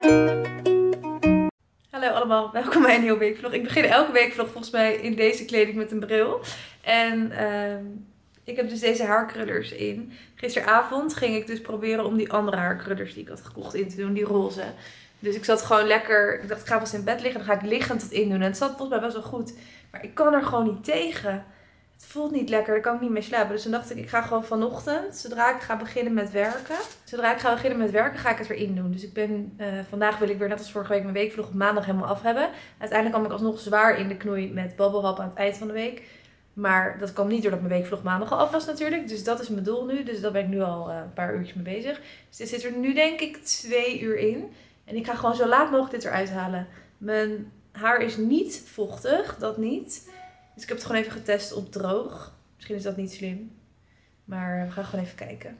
Hallo allemaal, welkom bij een nieuwe weekvlog. Ik begin elke weekvlog volgens mij in deze kleding met een bril. En ik heb dus deze haarkrullers in. Gisteravond ging ik dus proberen om die andere haarkrullers die ik had gekocht in te doen, die roze. Dus ik zat gewoon lekker, ik dacht ik ga vast in bed liggen, dan ga ik liggend het indoen. En het zat volgens mij best wel goed, maar ik kan er gewoon niet tegen. Het voelt niet lekker, daar kan ik niet mee slapen. Dus toen dacht ik ga gewoon vanochtend, zodra ik ga beginnen met werken. Ga ik het erin doen. Dus ik ben, vandaag wil ik weer net als vorige week mijn weekvlog op maandag helemaal af hebben. Uiteindelijk kwam ik alsnog zwaar in de knoei met babbelhap aan het eind van de week. Maar dat kwam niet doordat mijn weekvlog maandag al af was natuurlijk. Dus dat is mijn doel nu. Dus daar ben ik nu al een paar uurtjes mee bezig. Dus dit zit er nu denk ik 2 uur in. En ik ga gewoon zo laat mogelijk dit eruit halen. Mijn haar is niet vochtig, dat niet. Dus ik heb het gewoon even getest op droog. Misschien is dat niet slim. Maar we gaan gewoon even kijken.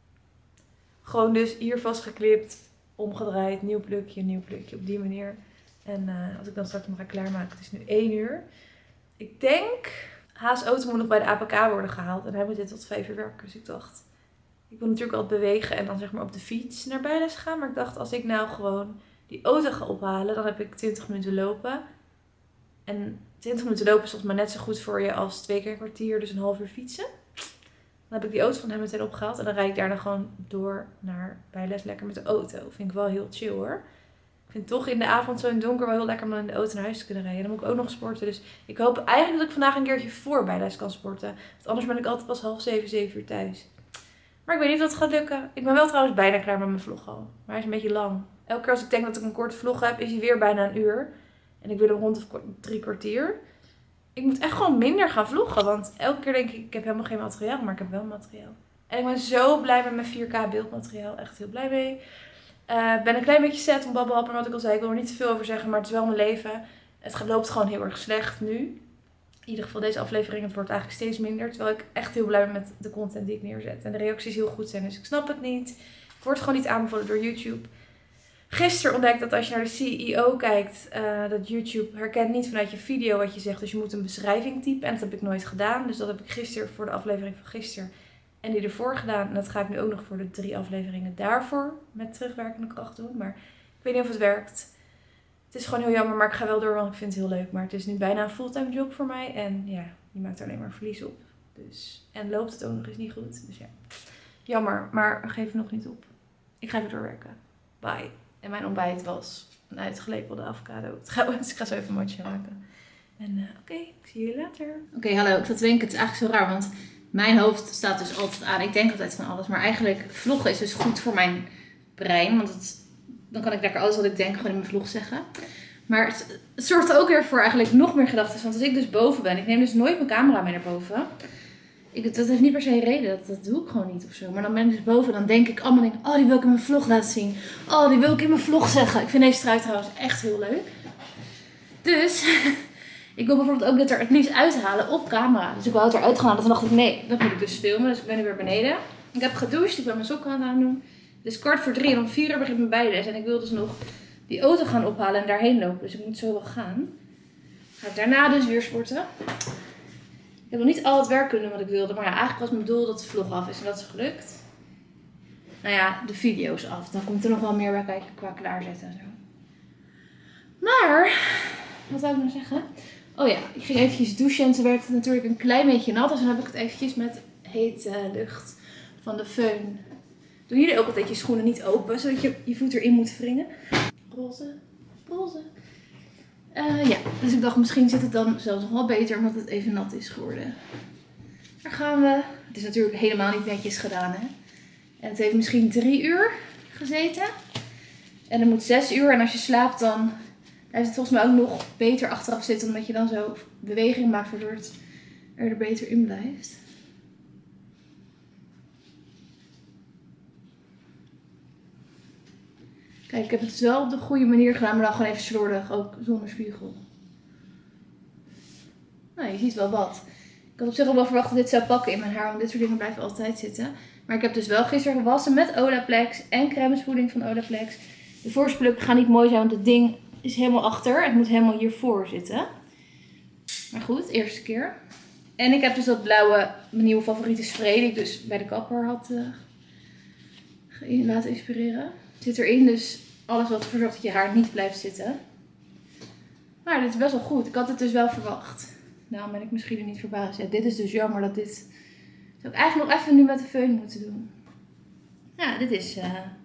Gewoon dus hier vastgeklipt, omgedraaid, nieuw plukje op die manier. En als ik dan straks nog ga klaarmaken, het is nu 1 uur. Ik denk, Haas auto moet nog bij de APK worden gehaald. En hij moet dit tot 5 uur werken. Dus ik dacht, ik wil natuurlijk altijd bewegen en dan zeg maar op de fiets naar bijles gaan. Maar ik dacht, als ik nou gewoon die auto ga ophalen, dan heb ik 20 minuten lopen. En 20 minuten lopen is volgens mij net zo goed voor je als 2 keer een kwartier, dus een half uur fietsen. Dan heb ik die auto van hem meteen opgehaald. En dan rijd ik daarna gewoon door naar bijles lekker met de auto. Vind ik wel heel chill hoor. Ik vind toch in de avond zo in het donker wel heel lekker om in de auto naar huis te kunnen rijden. En dan moet ik ook nog sporten. Dus ik hoop eigenlijk dat ik vandaag een keertje voor bijles kan sporten. Want anders ben ik altijd pas 6:30, 7 uur thuis. Maar ik weet niet of het gaat lukken. Ik ben wel trouwens bijna klaar met mijn vlog al. Maar hij is een beetje lang. Elke keer als ik denk dat ik een korte vlog heb, is hij weer bijna 1 uur. En ik wil hem rond de 3 kwartier. Ik moet echt gewoon minder gaan vloggen. Want elke keer denk ik heb helemaal geen materiaal. Maar ik heb wel materiaal. En ik ben zo blij met mijn 4K beeldmateriaal. Echt heel blij mee. Ik ben een klein beetje sad om babbelhap. Maar wat ik al zei, ik wil er niet te veel over zeggen. Maar het is wel mijn leven. Het loopt gewoon heel erg slecht nu. In ieder geval deze aflevering. Het wordt eigenlijk steeds minder. Terwijl ik echt heel blij ben met de content die ik neerzet. En de reacties heel goed zijn. Dus ik snap het niet. Ik word gewoon niet aanbevolen door YouTube. Gisteren ontdekte dat als je naar de CEO kijkt, dat YouTube herkent niet vanuit je video wat je zegt. Dus je moet een beschrijving typen. En dat heb ik nooit gedaan. Dus dat heb ik gisteren voor de aflevering van gisteren en die ervoor gedaan. En dat ga ik nu ook nog voor de 3 afleveringen daarvoor met terugwerkende kracht doen. Maar ik weet niet of het werkt. Het is gewoon heel jammer, maar ik ga wel door, want ik vind het heel leuk. Maar het is nu bijna een fulltime job voor mij. En ja, je maakt er alleen maar verlies op. Dus, en loopt het ook nog eens niet goed. Dus ja, jammer. Maar geef nog niet op. Ik ga even doorwerken. Bye. En mijn ontbijt was een uitgelepelde avocado. Trouwens, ik ga zo even een matje maken. En oké, ik zie jullie later. Oké, hallo. Ik zat te denken, het is eigenlijk zo raar, want mijn hoofd staat dus altijd aan. Ik denk altijd van alles. Maar eigenlijk, vloggen is dus goed voor mijn brein. Want dan kan ik lekker alles wat ik denk gewoon in mijn vlog zeggen. Maar het zorgt er ook weer voor eigenlijk nog meer gedachten. Want als ik dus boven ben, ik neem dus nooit mijn camera mee naar boven. Dat heeft niet per se een reden, dat doe ik gewoon niet of zo. Maar dan ben ik dus boven en dan denk ik allemaal dingen. Oh, die wil ik in mijn vlog laten zien. Oh, die wil ik in mijn vlog zeggen. Ik vind deze trui trouwens echt heel leuk. Dus, ik wil bijvoorbeeld ook dit er het liefst uithalen op camera. Dus ik wou het eruit gaan halen. Toen dacht ik, nee, dat moet ik dus filmen. Dus ik ben nu weer beneden. Ik heb gedoucht, ik ben mijn sokken aan het aandoen. Dus 2:45 en om 4 uur begint mijn bijles. En ik wil dus nog die auto gaan ophalen en daarheen lopen. Dus ik moet zo wel gaan. Ga ik daarna dus weer sporten. Ik heb nog niet al het werk kunnen doen wat ik wilde. Maar ja, eigenlijk was mijn doel dat de vlog af is. En dat is gelukt. Nou ja, de video's af. Dan komt er nog wel meer bij kijken qua klaarzetten en zo. Maar, wat zou ik nou zeggen? Oh ja, ik ging eventjes douchen. En toen werd het natuurlijk een klein beetje nat. Dus dan heb ik het eventjes met hete lucht van de föhn. Doen jullie ook altijd je schoenen niet open. Zodat je je voet erin moet wringen. Roze, roze. Ja, dus ik dacht misschien zit het dan zelfs nog wel beter omdat het even nat is geworden. Daar gaan we. Het is natuurlijk helemaal niet netjes gedaan, hè. En het heeft misschien 3 uur gezeten. En het moet 6 uur. En als je slaapt dan blijft het volgens mij ook nog beter achteraf zitten. Omdat je dan zo beweging maakt waardoor het er beter in blijft. Kijk, ik heb het dus wel op de goede manier gedaan, maar dan gewoon even slordig, ook zonder spiegel. Nou, je ziet wel wat. Ik had op zich al wel verwacht dat dit zou pakken in mijn haar, want dit soort dingen blijven altijd zitten. Maar ik heb dus wel gisteren gewassen met Olaplex en crèmespoeling van Olaplex. De voorsplukken gaan niet mooi zijn, want het ding is helemaal achter. Het moet helemaal hiervoor zitten. Maar goed, eerste keer. En ik heb dus dat blauwe, mijn nieuwe favoriete spray, die ik dus bij de kapper had laten inspireren. Zit erin, dus alles wat ervoor zorgt dat je haar niet blijft zitten. Maar dit is best wel goed. Ik had het dus wel verwacht. Nou ben ik misschien er niet verbaasd. Ja, dit is dus jammer dat dit... Zou ik eigenlijk nog even nu met de föhn moeten doen. Ja, dit is...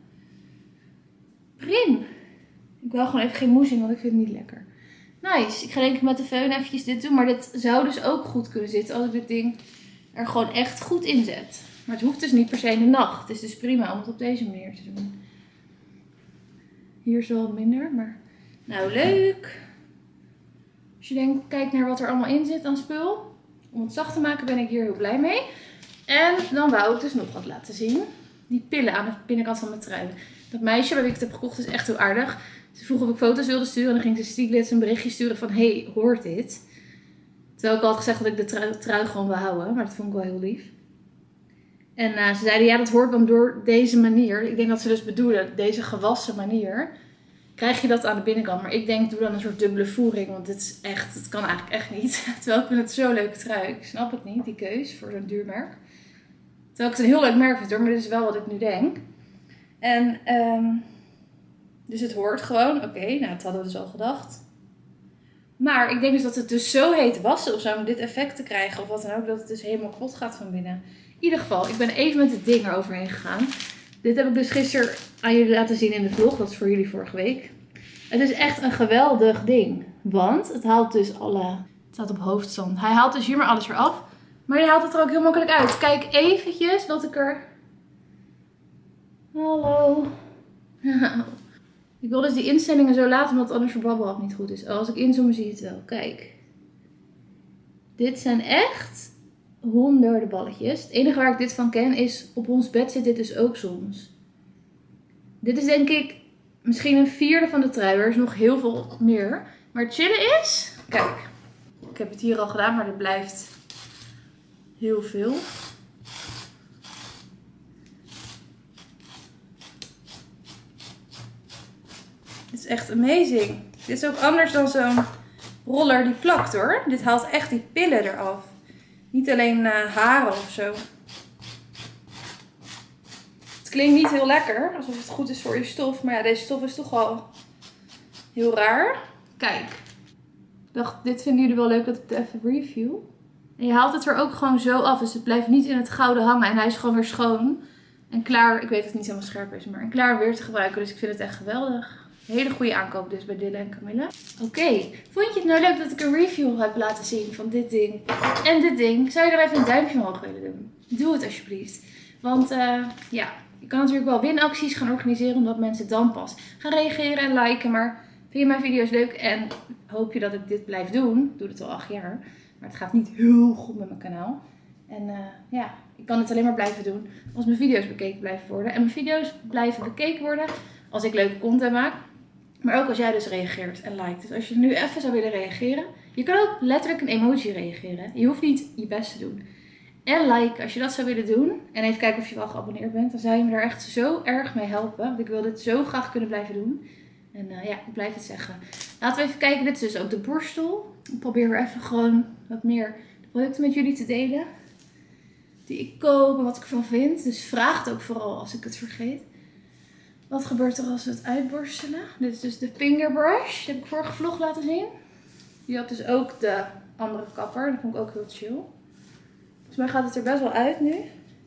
Prim. Ik wil gewoon even geen moes in, want ik vind het niet lekker. Nice. Ik ga denk ik met de föhn eventjes dit doen. Maar dit zou dus ook goed kunnen zitten als ik dit ding er gewoon echt goed in zet. Maar het hoeft dus niet per se in de nacht. Het is dus prima om het op deze manier te doen. Hier is wel minder, maar... Nou, leuk. Als je kijkt naar wat er allemaal in zit aan spul. Om het zacht te maken ben ik hier heel blij mee. En dan wou ik dus nog wat laten zien. Die pillen aan de binnenkant van mijn trui. Dat meisje bij wie ik het heb gekocht is echt heel aardig. Ze vroeg of ik foto's wilde sturen. En dan ging ze Stieglitz een berichtje sturen van... Hey, hoort dit? Terwijl ik al had gezegd dat ik de trui gewoon wil houden. Maar dat vond ik wel heel lief. En ze zeiden, ja, dat hoort dan door deze manier. Ik denk dat ze dus bedoelen, deze gewassen manier. Krijg je dat aan de binnenkant. Maar ik denk, doe dan een soort dubbele voering. Want dit is echt, het kan eigenlijk echt niet. Terwijl ik vind het zo'n leuke trui. Ik snap het niet, die keus voor zo'n duur merk. Terwijl ik het een heel leuk merk vind hoor. Maar dit is wel wat ik nu denk. En, dus het hoort gewoon. Oké, nou dat hadden we dus al gedacht. Maar ik denk dus dat het dus zo heet wassen of zo. Om dit effect te krijgen of wat dan ook. Dat het dus helemaal kapot gaat van binnen. In ieder geval, ik ben even met het ding eroverheen gegaan. Dit heb ik dus gisteren aan jullie laten zien in de vlog. Dat is voor jullie vorige week. Het is echt een geweldig ding. Want het haalt dus alle... Het staat op hoofdstand. Hij haalt dus hier maar alles eraf. Maar je haalt het er ook heel makkelijk uit. Kijk eventjes wat ik er... Hallo. Ik wil dus die instellingen zo laten, omdat anders je babbelhap niet goed is. Oh, als ik inzoom zie je het wel. Kijk. Dit zijn echt honderden balletjes. Het enige waar ik dit van ken is, op ons bed zit dit dus ook soms. Dit is denk ik misschien een vierde van de trui. Er is nog heel veel meer. Maar het chillen is... Kijk. Ik heb het hier al gedaan, maar er blijft heel veel. Dit is echt amazing. Dit is ook anders dan zo'n roller die plakt hoor. Dit haalt echt die pillen eraf. Niet alleen haren of zo. Het klinkt niet heel lekker. Alsof het goed is voor je stof. Maar ja, deze stof is toch al heel raar. Kijk. Ik dacht, dit vinden jullie wel leuk dat ik het even review. En je haalt het er ook gewoon zo af. Dus het blijft niet in het gouden hangen. En hij is gewoon weer schoon. En klaar. Ik weet dat het niet helemaal scherp is. Maar en klaar om weer te gebruiken. Dus ik vind het echt geweldig. Hele goede aankoop dus bij Dille en Camille. Oké, vond je het nou leuk dat ik een review heb laten zien van dit ding en dit ding? Zou je er even een duimpje omhoog willen doen? Doe het alsjeblieft. Want ja, je kan natuurlijk wel winacties gaan organiseren omdat mensen dan pas gaan reageren en liken. Maar vind je mijn video's leuk en hoop je dat ik dit blijf doen? Ik doe het al 8 jaar, maar het gaat niet heel goed met mijn kanaal. En ja, ik kan het alleen maar blijven doen als mijn video's bekeken blijven worden. En mijn video's blijven bekeken worden als ik leuke content maak. Maar ook als jij dus reageert en liked. Dus als je nu even zou willen reageren. Je kan ook letterlijk een emoji reageren. Je hoeft niet je best te doen. En like, als je dat zou willen doen. En even kijken of je wel geabonneerd bent. Dan zou je me daar echt zo erg mee helpen. Want ik wil dit zo graag kunnen blijven doen. En ja, ik blijf het zeggen. Laten we even kijken. Dit is dus ook de borstel. Ik probeer weer even gewoon wat meer producten met jullie te delen. Die ik koop en wat ik ervan vind. Dus vraag het ook vooral als ik het vergeet. Wat gebeurt er als we het uitborstelen? Dit is dus de fingerbrush. Die heb ik vorige vlog laten zien. Die had dus ook de andere kapper. Dat vond ik ook heel chill. Volgens mij gaat het er best wel uit nu.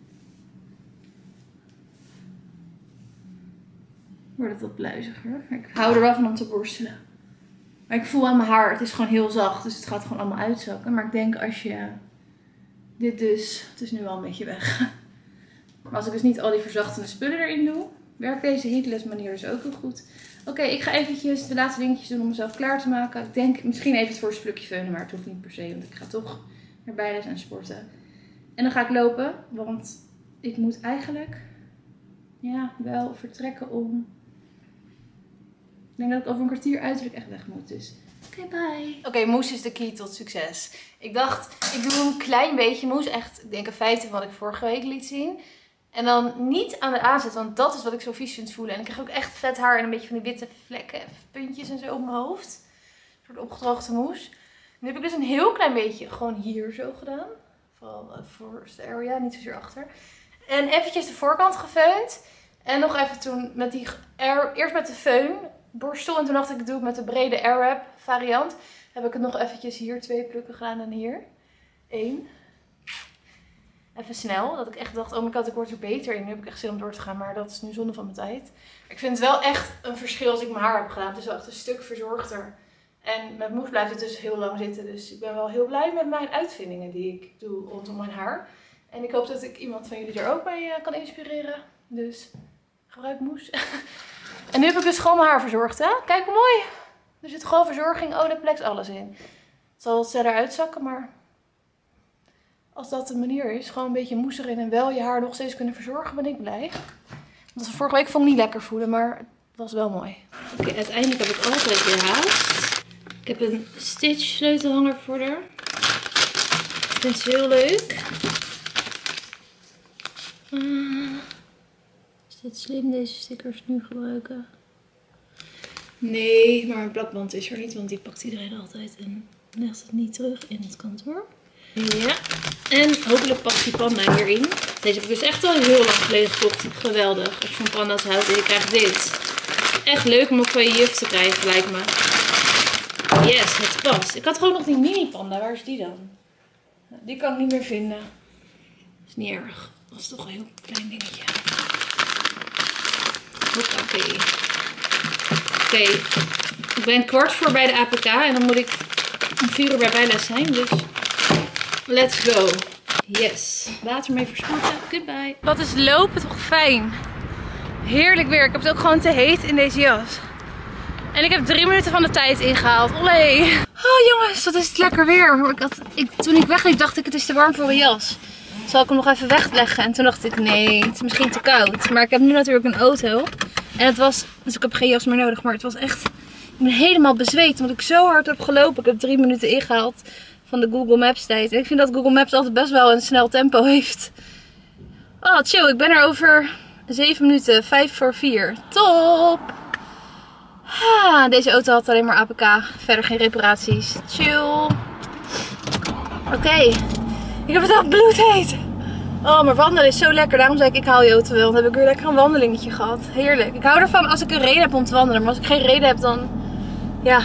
Wordt het wat pluiziger. Ik hou er wel van om te borstelen. Maar ik voel aan mijn haar, het is gewoon heel zacht. Dus het gaat gewoon allemaal uitzakken. Maar ik denk als je dit dus... Het is nu al een beetje weg. Maar als ik dus niet al die verzachtende spullen erin doe... werkt deze heatless manier dus ook heel goed. Oké, ik ga eventjes de laatste dingetjes doen om mezelf klaar te maken. Ik denk misschien even het voorste plukje veunen, maar het hoeft niet per se. Want ik ga toch naar bijles en sporten. En dan ga ik lopen, want ik moet eigenlijk ja, wel vertrekken om... Ik denk dat ik over een kwartier uiterlijk echt weg moet, dus... Oké, bye. Oké, moes is de key tot succes. Ik dacht, ik doe een klein beetje moes. Echt, ik denk een vijfde van wat ik vorige week liet zien. En dan niet aan de aanzet, want dat is wat ik zo vies vind voelen. En ik krijg ook echt vet haar en een beetje van die witte vlekken, puntjes en zo op mijn hoofd. Een soort opgedroogde moes. Nu heb ik dus een heel klein beetje gewoon hier zo gedaan. Vooral de voorste area, niet zozeer achter. En eventjes de voorkant gefeund. En nog even toen met die eerst met de föhn borstel. En toen dacht ik doe het met de brede Airwrap variant. Heb ik het nog eventjes hier 2 plukken gedaan en hier 1. Even snel. Dat ik echt dacht, oh my god, ik word er beter in. Nu heb ik echt zin om door te gaan. Maar dat is nu zonde van mijn tijd. Ik vind het wel echt een verschil als ik mijn haar heb gedaan. Het is wel echt een stuk verzorgder. En met mousse blijft het dus heel lang zitten. Dus ik ben wel heel blij met mijn uitvindingen die ik doe rondom mijn haar. En ik hoop dat ik iemand van jullie er ook bij kan inspireren. Dus gebruik mousse. En nu heb ik dus gewoon mijn haar verzorgd, hè? Kijk hoe mooi. Er zit gewoon verzorging, Olaplex, alles in. Het zal wat sneller uitzakken, maar als dat de manier is, gewoon een beetje mousse erin en wel je haar nog steeds kunnen verzorgen, ben ik blij. Want vorige week vond ik niet lekker voelen, maar het was wel mooi. Oké, uiteindelijk heb ik alles weer gehaald. Ik heb een Stitch sleutelhanger voor haar. Ik vind ze heel leuk. Is dit slim, deze stickers nu gebruiken? Nee, maar mijn plakband is er niet, want die pakt iedereen altijd en legt het niet terug in het kantoor. Ja, en hopelijk past die panda hierin. Deze heb ik dus echt al heel lang geleden gekocht. Geweldig, als je van panda's houdt en je krijgt dit. Echt leuk om ook van je juf te krijgen, lijkt me. Yes, het past. Ik had gewoon nog die mini panda, waar is die dan? Die kan ik niet meer vinden. Is niet erg, dat is toch een heel klein dingetje. Oké. Oké, ik ben 15:15 bij de APK en dan moet ik om 4 uur bij bijles zijn, dus let's go. Yes, later mee verspotten. Goodbye. Wat is lopen toch fijn. Heerlijk weer. Ik heb het ook gewoon te heet in deze jas. En ik heb 3 minuten van de tijd ingehaald. Olé. Oh jongens, wat is het lekker weer. Toen ik wegliep dacht ik het is te warm voor een jas. Zal ik hem nog even wegleggen? En toen dacht ik nee, het is misschien te koud. Maar ik heb nu natuurlijk een auto. En het was, dus ik heb geen jas meer nodig. Maar het was echt, ik ben helemaal bezweet. Omdat ik zo hard heb gelopen. Ik heb 3 minuten ingehaald van de Google Maps tijd. En ik vind dat Google Maps altijd best wel een snel tempo heeft. Oh chill, ik ben er over 7 minuten, 3:55. Top! Deze auto had alleen maar APK. Verder geen reparaties. Chill. Oké. Ik heb het al bloedheet. Oh, maar wandelen is zo lekker. Daarom zei ik haal je auto wel. Dan heb ik weer lekker een wandelingetje gehad. Heerlijk. Ik hou ervan als ik een reden heb om te wandelen. Maar als ik geen reden heb, dan... Ja.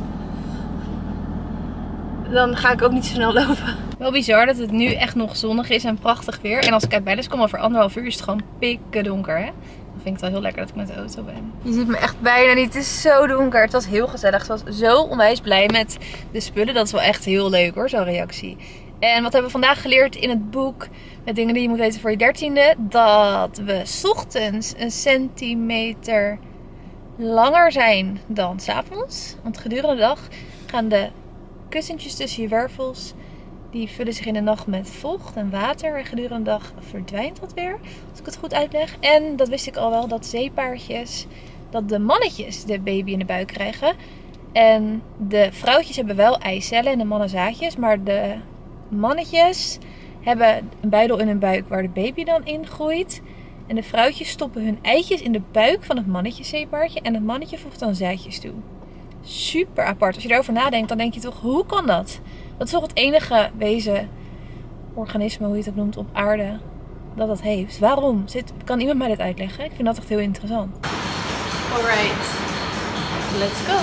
Dan ga ik ook niet zo snel lopen. Wel bizar dat het nu echt nog zonnig is en prachtig weer. En als ik uit bijles kom over 1,5 uur is het gewoon pikken donker, hè. Dan vind ik het wel heel lekker dat ik met de auto ben. Je ziet me echt bijna niet. Het is zo donker. Het was heel gezellig. Ze was zo onwijs blij met de spullen. Dat is wel echt heel leuk hoor, zo'n reactie. En wat hebben we vandaag geleerd in het boek met dingen die je moet weten voor je 13e? Dat we 's ochtends 1 centimeter langer zijn dan 's avonds. Want gedurende de dag gaan de kussentjes tussen je wervels, die vullen zich in de nacht met vocht en water. En gedurende de dag verdwijnt dat weer, als ik het goed uitleg. En dat wist ik al wel, dat zeepaardjes, dat de mannetjes de baby in de buik krijgen. En de vrouwtjes hebben wel eicellen en de mannen zaadjes, maar de mannetjes hebben een buidel in hun buik waar de baby dan in groeit. En de vrouwtjes stoppen hun eitjes in de buik van het mannetje zeepaardje. En het mannetje voegt dan zaadjes toe. Super apart. Als je erover nadenkt, dan denk je toch, hoe kan dat? Dat is toch het enige wezen, organisme, hoe je het ook noemt, op aarde dat dat heeft. Waarom? Kan iemand mij dit uitleggen? Ik vind dat echt heel interessant. Alright. Let's go.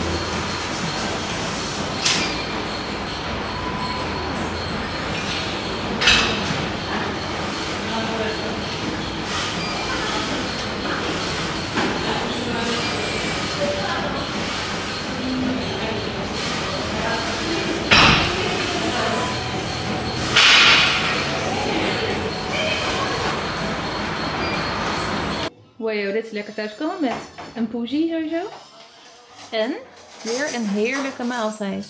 Wow, dit is lekker thuiskomen met een poesie sowieso. En weer een heerlijke maaltijd.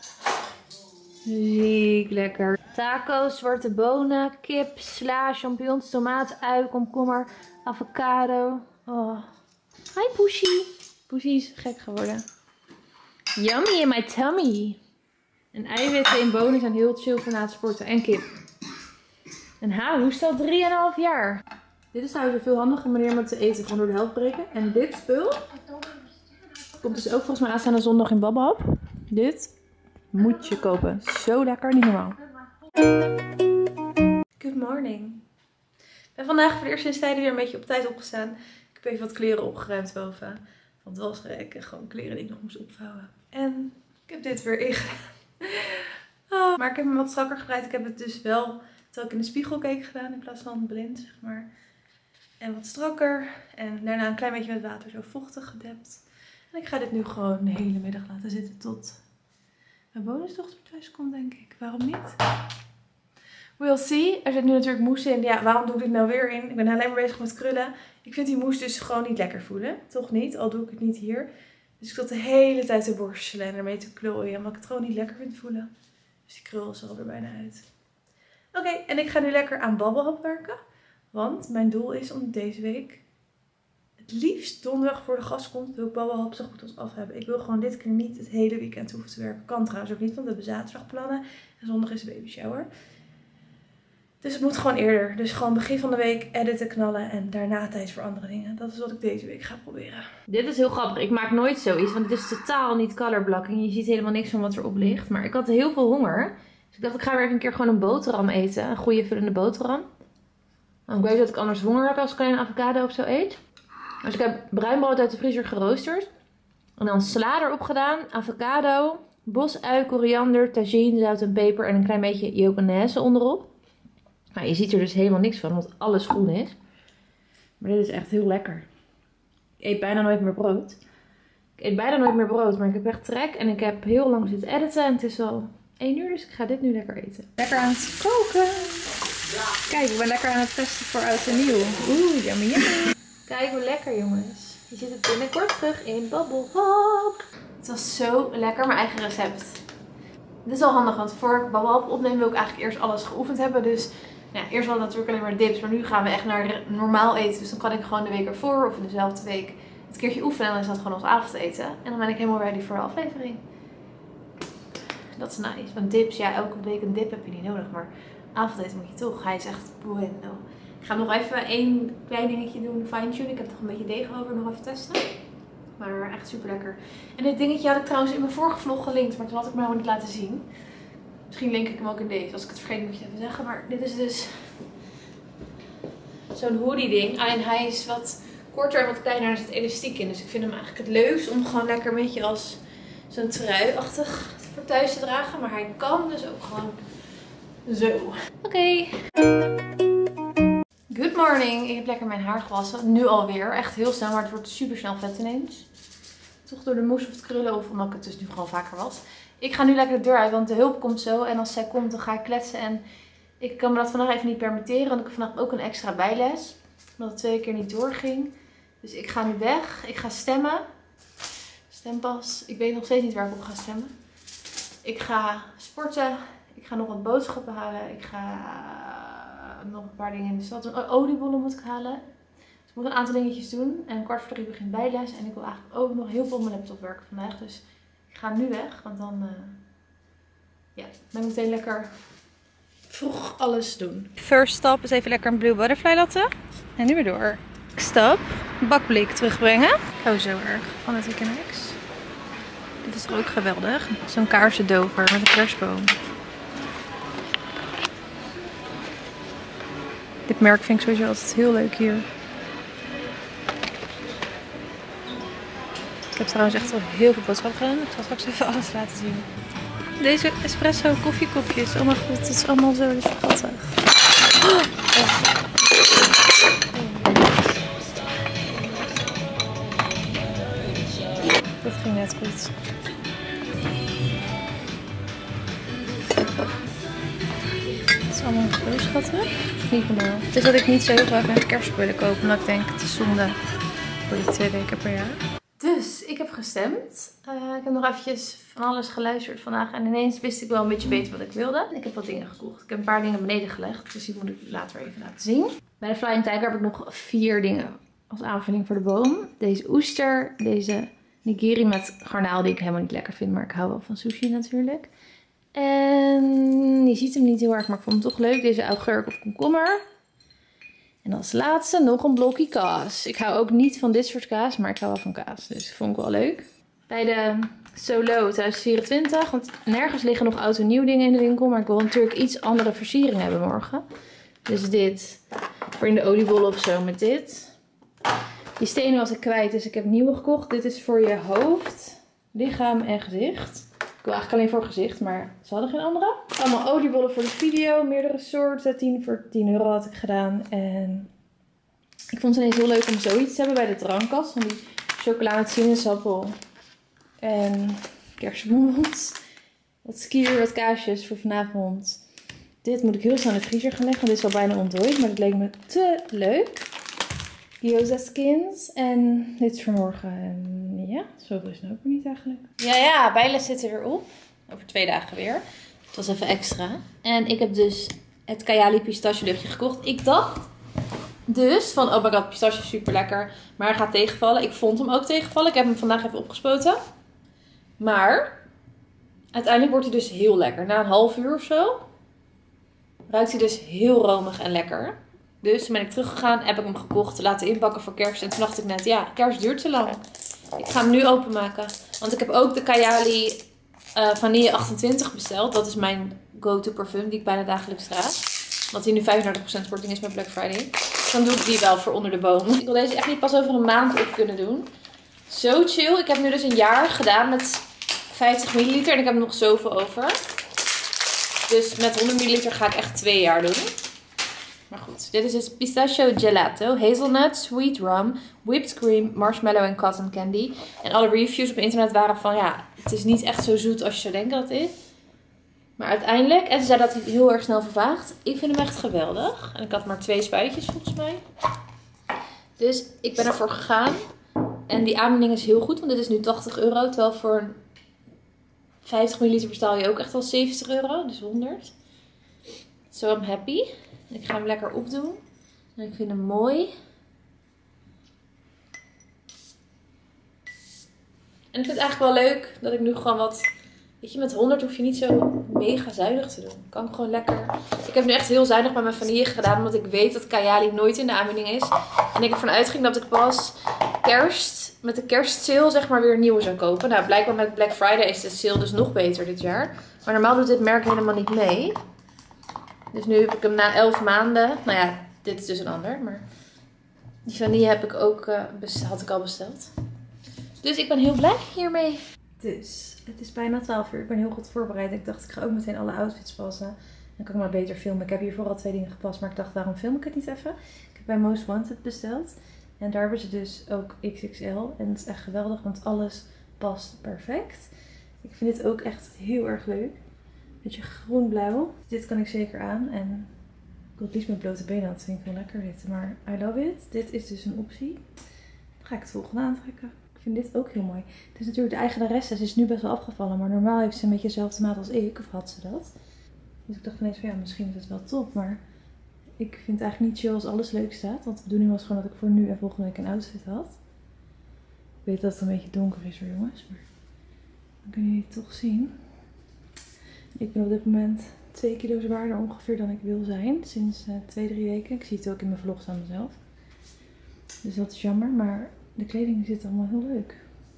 Ziek lekker. Taco's, zwarte bonen, kip, sla, champignons, tomaat, ui, komkommer, avocado. Oh. Hi Poesie. Poesie is gek geworden. Yummy in my tummy. En eiwitten in bonen zijn heel chill voor na het sporten. En kip. En hoe staat 3,5 jaar? Dit is trouwens een veel handige manier om het te eten. Gewoon door de helft breken. En dit spul komt dus ook volgens mij aanstaande zondag in Babbahap. Dit moet je kopen. Zo lekker, niet normaal. Good morning. We En vandaag voor de eerste sinds tijden weer een beetje op tijd opgestaan. Ik heb even wat kleren opgeruimd boven. Want het was rek en gewoon kleren die ik nog moest opvouwen. En ik heb dit weer ingedaan. Oh, maar ik heb hem wat strakker gebreid. Ik heb het dus wel, terwijl ik in de spiegel keek, gedaan in plaats van blind, zeg maar. En wat strakker. En daarna een klein beetje met water zo vochtig gedept. En ik ga dit nu gewoon de hele middag laten zitten tot mijn bonusdochter thuis komt, denk ik. Waarom niet? We'll see. Er zit nu natuurlijk mousse in. Ja, waarom doe ik dit nou weer in? Ik ben alleen maar bezig met krullen. Ik vind die mousse dus gewoon niet lekker voelen. Toch niet? Al doe ik het niet hier. Dus ik zat de hele tijd te borstelen en ermee te klooien. Omdat ik het gewoon niet lekker vind voelen. Dus die krul is er alweer bijna uit. Oké, en ik ga nu lekker aan babbelhap werken. Want mijn doel is om deze week, het liefst donderdag voor de gast komt, wil ik babbelhap zo goed als af hebben. Ik wil gewoon dit keer niet het hele weekend hoeven te werken. Kan trouwens ook niet, want we hebben zaterdag plannen. En zondag is de baby shower. Dus het moet gewoon eerder. Dus gewoon begin van de week editen, knallen en daarna tijd voor andere dingen. Dat is wat ik deze week ga proberen. Dit is heel grappig. Ik maak nooit zoiets, want het is totaal niet color blocking. Je ziet helemaal niks van wat erop ligt. Maar ik had heel veel honger. Dus ik dacht, ik ga weer even een keer gewoon een boterham eten. Een goede vullende boterham. Want ik weet dat ik anders honger heb als ik alleen een avocado of zo eet. Dus ik heb bruin brood uit de vriezer geroosterd. En dan sla erop gedaan, avocado, bosui, koriander, tagine, zout en peper en een klein beetje yokonaise onderop. Nou, je ziet er dus helemaal niks van, want alles groen is. Maar dit is echt heel lekker. Ik eet bijna nooit meer brood. Maar ik heb echt trek en ik heb heel lang zitten editen. En het is al 1 uur, dus ik ga dit nu lekker eten. Lekker aan het koken. Kijk, ik ben lekker aan het testen voor oud en nieuw. Oeh, yummy yummy. Kijk hoe lekker, jongens. Je ziet het binnenkort terug in babbelhap. Het was zo lekker, mijn eigen recept. Dit is wel handig, want voor ik babbelhap opneem wil ik eigenlijk eerst alles geoefend hebben. Dus ja, eerst hadden we natuurlijk alleen maar dips, maar nu gaan we echt naar normaal eten. Dus dan kan ik gewoon de week ervoor of in dezelfde week het keertje oefenen. En dan is dat gewoon ons avondeten. En dan ben ik helemaal ready voor de aflevering. Dat is nice. Want dips, ja, elke week een dip heb je niet nodig. Maar avondeten moet je toch. Hij is echt bueno. Ik ga nog even 1 klein dingetje doen, fine-tune. Ik heb nog een beetje deeg over, nog even testen. Maar echt super lekker. En dit dingetje had ik trouwens in mijn vorige vlog gelinkt, maar toen had ik me helemaal niet laten zien. Misschien link ik hem ook in deze. Als ik het vergeet moet je het even zeggen. Maar dit is dus zo'n hoodie ding. En hij is wat korter en wat kleiner en er zit elastiek in. Dus ik vind hem eigenlijk het leukst om gewoon lekker een beetje als zo'n trui-achtig voor thuis te dragen. Maar hij kan dus ook gewoon zo. Oké. Good morning. Ik heb lekker mijn haar gewassen. Nu alweer. Echt heel snel, maar het wordt super snel vet ineens. Toch door de mousse of het krullen of omdat ik het dus nu gewoon vaker was. Ik ga nu lekker de deur uit, want de hulp komt zo. En als zij komt, dan ga ik kletsen. En ik kan me dat vandaag even niet permitteren. Want ik heb vandaag ook een extra bijles. Omdat het 2 keer niet doorging. Dus ik ga nu weg. Ik ga stemmen. Stempas. Ik weet nog steeds niet waar ik op ga stemmen. Ik ga sporten. Ik ga nog wat boodschappen halen. Ik ga nog een paar dingen in de stad doen. Oliebollen moet ik halen. Dus ik moet een aantal dingetjes doen. En 2:15 begint bijles. En ik wil eigenlijk ook nog heel veel op mijn laptop werken vandaag. Dus ik ga nu weg. Want dan ben ik meteen lekker vroeg alles doen. First stop is even lekker een blue butterfly latte. En nu weer door. Stap. Bakblik terugbrengen. Ik hou zo erg van het weekend X. Dit is toch ook geweldig. Zo'n kaarsendover met een kerstboom. Dit merk vind ik sowieso altijd heel leuk hier. Ik heb trouwens echt wel heel veel boodschappen gedaan. Ik zal straks even alles laten zien. Deze espresso koffiekopjes. Oh mijn god, het is allemaal zo schattig. Oh. Dit ging net goed. Het is allemaal zo schattig. Niet normaal. Dus dat ik niet zo heel graag met kerstspullen koop. Omdat ik denk, het is zonde voor die 2 weken per jaar. Dus ik heb gestemd. Ik heb nog eventjes van alles geluisterd vandaag. En ineens wist ik wel een beetje beter wat ik wilde. Ik heb wat dingen gekocht. Ik heb een paar dingen beneden gelegd. Dus die moet ik later even laten zien. Bij de Flying Tiger heb ik nog 4 dingen als aanvulling voor de boom. Deze oester. Deze nigiri met garnaal die ik helemaal niet lekker vind. Maar ik hou wel van sushi natuurlijk. En je ziet hem niet heel erg, maar ik vond hem toch leuk. Deze augurk of komkommer. En als laatste nog een blokje kaas. Ik hou ook niet van dit soort kaas, maar ik hou wel van kaas. Dus dat vond ik wel leuk. Bij de Solo 2024. Want nergens liggen nog oud en nieuw dingen in de winkel. Maar ik wil natuurlijk iets andere versiering hebben morgen. Dus dit. Voor in de oliebollen of zo met dit. Die stenen was ik kwijt, dus ik heb nieuwe gekocht. Dit is voor je hoofd, lichaam en gezicht. Ik wil eigenlijk alleen voor gezicht, maar ze hadden geen andere. Allemaal oliebollen voor de video, meerdere soorten. 10 voor 10 euro had ik gedaan. En ik vond het ineens heel leuk om zoiets te hebben bij de drankkast. Van die chocola met sinaasappel en kersenbonbons. Wat skier, wat kaasjes voor vanavond. Dit moet ik heel snel in de vriezer gaan leggen, want dit is al bijna ontdooid. Maar het leek me te leuk. Gyoza skins. En dit is voor morgen. En ja, zoveel is het ook weer niet eigenlijk. Ja, bijles zit er weer op. Over 2 dagen weer. Het was even extra. En ik heb dus het Kayali pistache luchtje gekocht. Ik dacht dus van, oh my god, pistache is super lekker. Maar hij gaat tegenvallen. Ik vond hem ook tegenvallen. Ik heb hem vandaag even opgespoten. Maar uiteindelijk wordt hij dus heel lekker. Na een half uur of zo ruikt hij dus heel romig en lekker. Dus toen ben ik teruggegaan, heb ik hem gekocht, laten inpakken voor kerst. En toen dacht ik net, ja, kerst duurt te lang. Ik ga hem nu openmaken. Want ik heb ook de Kayali Vanille 28 besteld. Dat is mijn go-to parfum die ik bijna dagelijks draag. Omdat hij nu 35% korting is met Black Friday. Dus dan doe ik die wel voor onder de boom. Ik wil deze echt niet pas over een maand op kunnen doen. Zo chill. Ik heb nu dus een jaar gedaan met 50 milliliter. En ik heb nog zoveel over. Dus met 100 milliliter ga ik echt 2 jaar doen. Maar goed, dit is dus pistachio gelato, hazelnut, sweet rum, whipped cream, marshmallow en cotton candy. En alle reviews op internet waren van, ja, het is niet echt zo zoet als je zou denken dat het is. Maar uiteindelijk, en ze zei dat hij heel erg snel vervaagt. Ik vind hem echt geweldig. En ik had maar 2 spuitjes volgens mij. Dus ik ben ervoor gegaan. En die aanbieding is heel goed, want dit is nu 80 euro. Terwijl voor een 50 milliliter betaal je ook echt wel 70 euro, dus 100. So I'm happy. Ik ga hem lekker opdoen. En ik vind hem mooi. En ik vind het eigenlijk wel leuk dat ik nu gewoon wat... Weet je, met 100 hoef je niet zo mega zuinig te doen. Ik kan gewoon lekker... Ik heb nu echt heel zuinig met mijn vanille gedaan. Omdat ik weet dat Kayali nooit in de aanbieding is. En ik ervan uitging dat ik pas met de kerstsale zeg maar weer een nieuwe zou kopen. Nou, blijkbaar met Black Friday is de sale dus nog beter dit jaar. Maar normaal doet dit merk helemaal niet mee. Dus nu heb ik hem na 11 maanden. Nou ja, dit is dus een ander. Maar die vanille heb ik ook, had ik al besteld. Dus ik ben heel blij hiermee. Dus het is bijna 12 uur. Ik ben heel goed voorbereid. Ik dacht, ik ga ook meteen alle outfits passen. Dan kan ik maar beter filmen. Ik heb hiervoor al 2 dingen gepast. Maar ik dacht, waarom film ik het niet even? Ik heb bij Most Wanted besteld. En daar hebben ze dus ook XXL. En het is echt geweldig, want alles past perfect. Ik vind dit ook echt heel erg leuk. Beetje groen-blauw. Dit kan ik zeker aan. En ik wil het liefst met blote benen. Dat vind ik wel lekker zitten. Maar I love it. Dit is dus een optie. Dan ga ik het volgende aantrekken. Ik vind dit ook heel mooi. Het is natuurlijk de eigenaresse. Ze is nu best wel afgevallen. Maar normaal heeft ze een beetje dezelfde maat als ik. Of had ze dat. Dus ik dacht ineens van ja, misschien is het wel top. Maar ik vind het eigenlijk niet chill als alles leuk staat. Want de bedoeling was gewoon dat ik voor nu en volgende week een outfit had. Ik weet dat het een beetje donker is hoor jongens. Maar dan kunnen jullie het toch zien. Ik ben op dit moment 2 kilo zwaarder ongeveer dan ik wil zijn. Sinds 2-3 weken. Ik zie het ook in mijn vlogs aan mezelf. Dus dat is jammer. Maar de kleding zit allemaal heel leuk.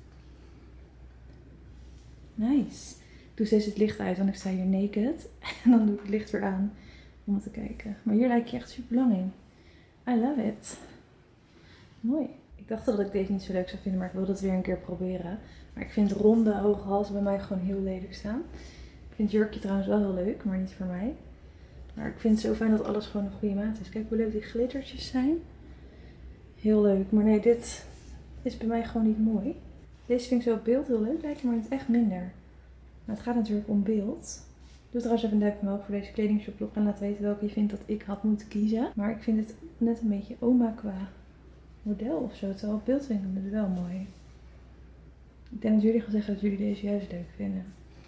Nice. Ik doe steeds het licht uit, want ik sta hier naked. En dan doe ik het licht weer aan om te kijken. Maar hier lijkt je echt super lang in. I love it. Mooi. Ik dacht dat ik deze niet zo leuk zou vinden, maar ik wil dat weer een keer proberen. Maar ik vind ronde hoge halzen bij mij gewoon heel lelijk staan. Ik vind het jurkje trouwens wel heel leuk, maar niet voor mij. Maar ik vind het zo fijn dat alles gewoon een goede maat is. Kijk hoe leuk die glittertjes zijn. Heel leuk. Maar nee, dit is bij mij gewoon niet mooi. Deze vind ik zo op beeld heel leuk lijken, maar het echt minder. Maar het gaat natuurlijk om beeld. Doe trouwens even een duimpje omhoog voor deze kledingshopblog. En laat weten welke je vindt dat ik had moeten kiezen. Maar ik vind het net een beetje oma qua model of zo. Terwijl op beeld vind ik het wel mooi. Ik denk dat jullie gaan zeggen dat jullie deze juist leuk vinden.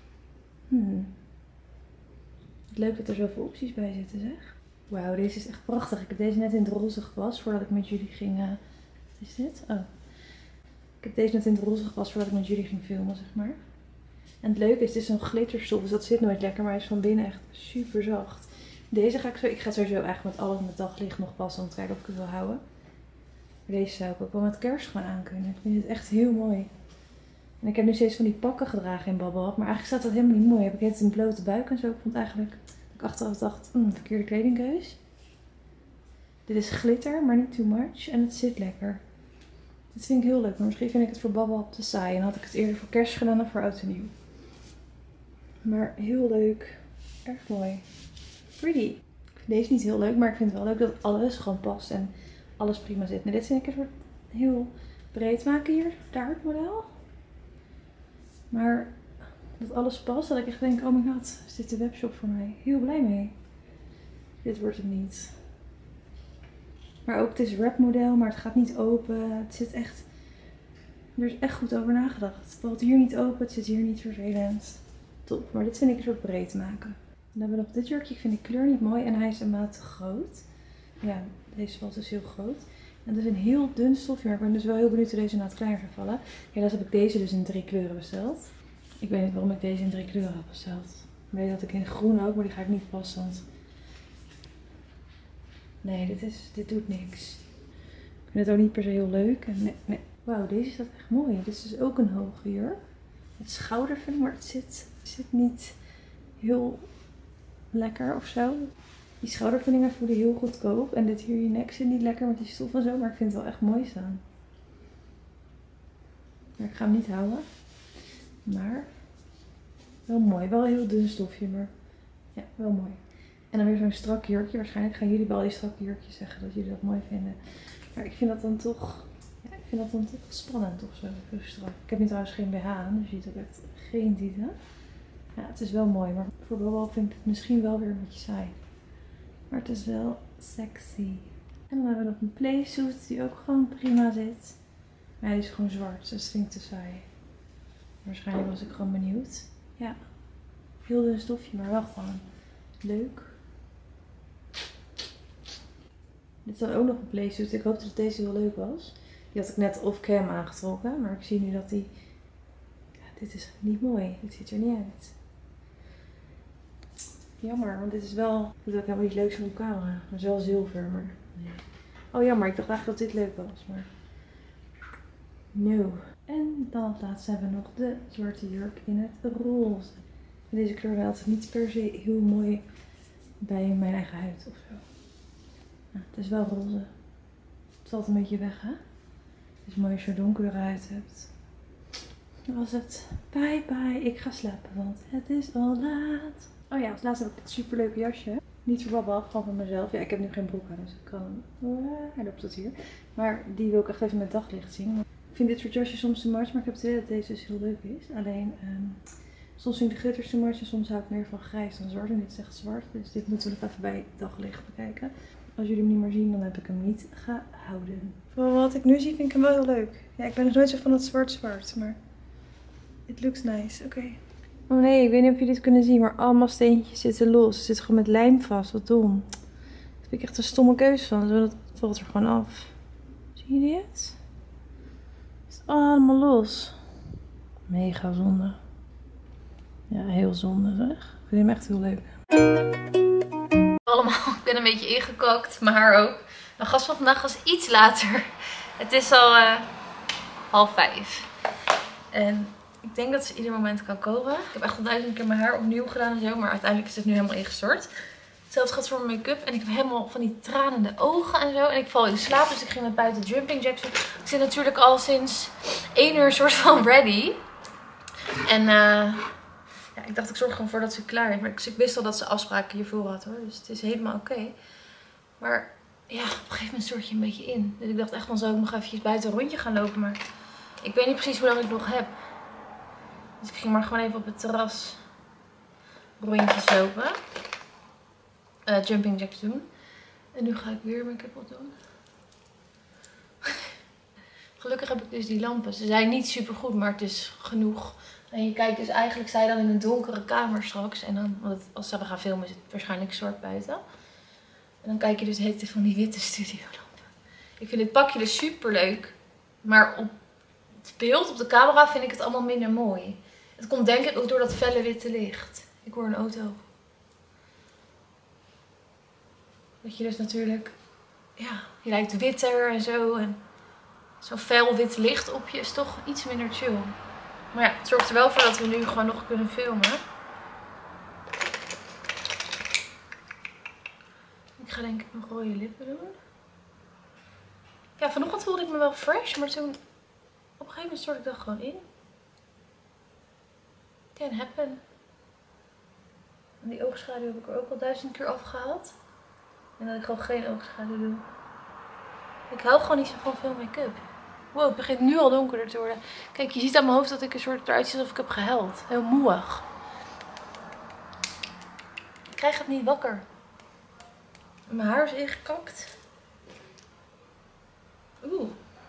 Leuk dat er zoveel opties bij zitten zeg. Wauw, deze is echt prachtig. Ik heb deze net in het roze gepast voordat ik met jullie ging... Wat is dit? Oh. Ik heb deze net in het roze gepast voordat ik met jullie ging filmen, zeg maar. En het leuke is, het is zo'n glitterstof, dus dat zit nooit lekker, maar hij is van binnen echt super zacht. Deze ga ik ga sowieso eigenlijk met alles met daglicht nog passen om te kijken of ik het wil houden. Maar deze zou ik ook wel met kerst gewoon aan kunnen. Ik vind het echt heel mooi. En ik heb nu steeds van die pakken gedragen in Bubble Up, maar eigenlijk staat dat helemaal niet mooi. Heb ik het een blote buik en zo. Ik vond eigenlijk dat ik achteraf dacht, verkeerde kledingkeus. Dit is glitter, maar niet too much. En het zit lekker. Dit vind ik heel leuk. Maar misschien vind ik het voor Babbelhap te saai. En had ik het eerder voor kerst gedaan dan voor oud en nieuw. Maar heel leuk. Erg mooi. Pretty. Ik vind deze niet heel leuk, maar ik vind het wel leuk dat alles gewoon past. En alles prima zit. Nou, dit vind ik een soort heel breed maken hier. Daar het model. Maar dat alles past. Dat ik echt denk, oh my god, is dit de webshop voor mij? Heel blij mee. Dit wordt het niet. Maar ook, het is wrap model, maar het gaat niet open. Het zit echt... Er is echt goed over nagedacht. Het valt hier niet open, het zit hier niet vervelend. Top, maar dit vind ik een soort breed maken. Dan hebben we nog dit jurkje. Ik vind de kleur niet mooi en hij is een maat te groot. Ja, deze valt dus heel groot. En het is een heel dun stofje, maar ik ben dus wel heel benieuwd hoe deze maat kleiner zou vallen. Helaas heb ik deze dus in 3 kleuren besteld. Ik weet niet waarom ik deze in 3 kleuren heb besteld. Ik weet dat ik in groen ook, maar die ga ik niet passen, want... Nee, dit doet niks. Ik vind het ook niet per se heel leuk. En nee. Wauw, deze staat echt mooi. Dit is dus ook een hoge jurk. Het schoudervulling, maar het zit niet heel lekker of zo. Die schoudervullingen voelen heel goedkoop. En dit hier je nek zit niet lekker met die stof en zo. Maar ik vind het wel echt mooi staan. Maar ik ga hem niet houden. Maar wel mooi. Wel een heel dun stofje, maar ja, wel mooi. En dan weer zo'n strak jurkje. Waarschijnlijk gaan jullie bij al die strakke jurkjes zeggen dat jullie dat mooi vinden. Maar ik vind dat dan toch... Ja, ik vind dat dan toch spannend of zo. Zo strak. Ik heb nu trouwens geen BH aan. Dus je ziet ook echt geen tieten. Ja, het is wel mooi. Maar voor Babbel vind ik het misschien wel weer een beetje saai. Maar het is wel sexy. En dan hebben we nog een playsuit die ook gewoon prima zit. Maar hij is gewoon zwart. Dus dat vind ik te saai. Waarschijnlijk was ik gewoon benieuwd. Ja. Heel dun stofje, maar wel gewoon leuk. Dit is dan ook nog een playsuit. Ik hoopte dat deze heel leuk was. Die had ik net off-cam aangetrokken. Maar ik zie nu dat die... Ja, dit is niet mooi. Dit ziet er niet uit. Jammer, want dit is wel... Ik vind ook helemaal niet leuk zo'n camera. Het is wel zilver, maar... Nee. Oh jammer, ik dacht eigenlijk dat dit leuk was, maar... No. En dan als laatste hebben we nog de zwarte jurk in het roze. En deze kleur haalt niet per se heel mooi bij mijn eigen huid of zo. Nou, het is wel roze. Het valt een beetje weg, hè? Het is mooi als je er donkere huid hebt. Dat was het. Bye bye. Ik ga slapen, want het is al laat. Oh ja, als laatste heb ik dit superleuke jasje. Niet voor Babbel, gewoon voor mezelf. Ja, ik heb nu geen broek aan, dus ik kan... Hij loopt tot hier. Maar die wil ik echt even met daglicht zien. Ik vind dit soort jasjes soms te much, maar ik heb het idee dat deze dus heel leuk is. Alleen, soms vind ik de glitters te much en soms hou ik meer van grijs dan zwart. En dit is echt zwart, dus dit moeten we nog even bij daglicht bekijken. Als jullie hem niet meer zien, dan heb ik hem niet gehouden. Voor wat ik nu zie, vind ik hem wel heel leuk. Ja, ik ben nog nooit zo van het zwart, maar... It looks nice, oké. Oh nee, ik weet niet of jullie het kunnen zien, maar allemaal steentjes zitten los. Het zit gewoon met lijm vast, wat dom. Daar heb ik echt een stomme keuze van, dus dat valt er gewoon af. Zie je het? Het is allemaal los. Mega zonde. Ja, heel zonde zeg. Ik vind hem echt heel leuk. Allemaal, ik ben een beetje ingekookt, mijn haar ook. Mijn gast van vandaag was iets later. Het is al 4:30. En ik denk dat ze ieder moment kan komen. Ik heb echt al 1000 keer mijn haar opnieuw gedaan en zo. Maar uiteindelijk is het nu helemaal ingestort. Hetzelfde gaat voor mijn make-up. En ik heb helemaal van die tranende ogen en zo. En ik val in slaap, dus ik ging met buiten jumping jacks doen. Ik zit natuurlijk al sinds 1 uur soort van ready. En ja, ik dacht ik zorg gewoon voor dat ze klaar is. Maar ik wist al dat ze afspraken hiervoor had hoor. Dus het is helemaal oké. Maar ja, op een gegeven moment stort je een beetje in. Dus ik dacht echt van zou ik nog eventjes buiten een rondje gaan lopen. Maar ik weet niet precies hoe lang ik nog heb. Dus ik ging maar gewoon even op het terras rondjes lopen. Jumping jacks doen. En nu ga ik weer make-up op doen. Gelukkig heb ik dus die lampen. Ze zijn niet super goed, maar het is genoeg. En je kijkt dus eigenlijk, sta je dan in een donkere kamer straks. En dan, want als we gaan filmen is het waarschijnlijk zwart buiten. En dan kijk je dus het van die witte studiolampen. Ik vind dit pakje dus super leuk. Maar op het beeld, op de camera, vind ik het allemaal minder mooi. Het komt denk ik ook door dat felle witte licht. Ik hoor een auto. Dat je dus natuurlijk, ja, je lijkt witter en zo. En zo'n fel wit licht op je is toch iets minder chill. Maar ja, het zorgt er wel voor dat we nu gewoon nog kunnen filmen. Ik ga denk ik nog rode lippen doen. Ja, vanochtend voelde ik me wel fresh, maar toen op een gegeven moment stort ik dat gewoon in. Can happen. En die oogschaduw heb ik er ook al 1000 keer afgehaald. En dat ik gewoon geen oogschaduw doe. Ik hou gewoon niet zo van veel make-up. Wow, het begint nu al donkerder te worden. Kijk, je ziet aan mijn hoofd dat ik een soort eruit zie alsof ik heb gehuild. Heel moeig. Ik krijg het niet wakker. Mijn haar is ingekakt. Oeh.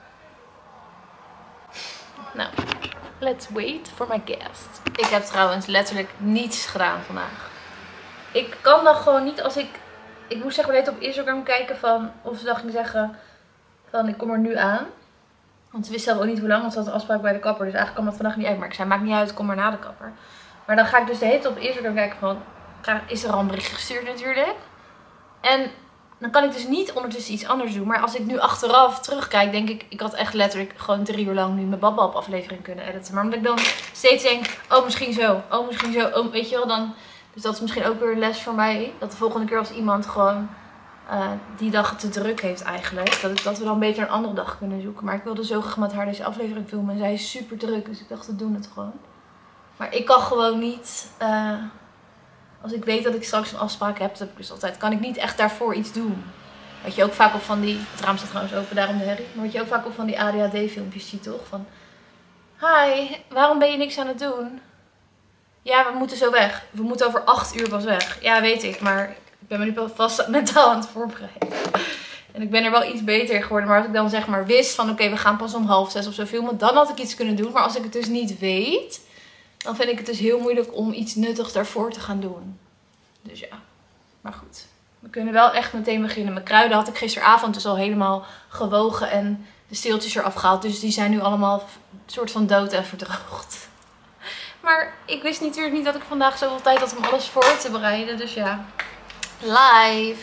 Nou, let's wait for my guest. Ik heb trouwens letterlijk niets gedaan vandaag. Ik kan dan gewoon niet als ik... Ik moest zeg maar net op Instagram kijken van... Of ze dan ging zeggen van ik kom er nu aan. Want ze wist zelf ook niet hoe lang, want ze had een afspraak bij de kapper. Dus eigenlijk kwam dat vandaag niet uit. Maar ik zei, maakt niet uit, kom maar na de kapper. Maar dan ga ik dus de hele tijd op Instagram kijken van... Is er al een bericht gestuurd natuurlijk. En dan kan ik dus niet ondertussen iets anders doen. Maar als ik nu achteraf terugkijk, denk ik... Ik had echt letterlijk gewoon 3 uur lang nu mijn Babbab aflevering kunnen editen. Maar omdat ik dan steeds denk, oh misschien zo, oh misschien zo. Oh, weet je wel, dan... Dus dat is misschien ook weer een les voor mij. Dat de volgende keer als iemand gewoon die dag te druk heeft eigenlijk. Dat we dan beter een andere dag kunnen zoeken. Maar ik wilde zo graag met haar deze aflevering filmen. En zij is super druk. Dus ik dacht, we doen het gewoon. Maar ik kan gewoon niet... als ik weet dat ik straks een afspraak heb, dat heb ik dus altijd, kan ik niet echt daarvoor iets doen. Wat je ook vaak op van die... Het raam staat trouwens open, daarom de herrie. Maar wat je ook vaak op van die ADHD filmpjes ziet, toch? Van... Hi, waarom ben je niks aan het doen? Ja, we moeten zo weg. We moeten over 8 uur pas weg. Ja, weet ik. Maar ik ben me nu wel vast mentaal aan het voorbereiden. En ik ben er wel iets beter in geworden. Maar als ik dan zeg maar wist van oké, we gaan pas om 5:30 of zo filmen. Dan had ik iets kunnen doen. Maar als ik het dus niet weet, dan vind ik het dus heel moeilijk om iets nuttigs daarvoor te gaan doen. Dus ja. Maar goed. We kunnen wel echt meteen beginnen. Mijn kruiden had ik gisteravond dus al helemaal gewogen. En de steeltjes eraf gehaald. Dus die zijn nu allemaal een soort van dood en verdroogd. Maar ik wist natuurlijk niet dat ik vandaag zoveel tijd had om alles voor te bereiden. Dus ja, live.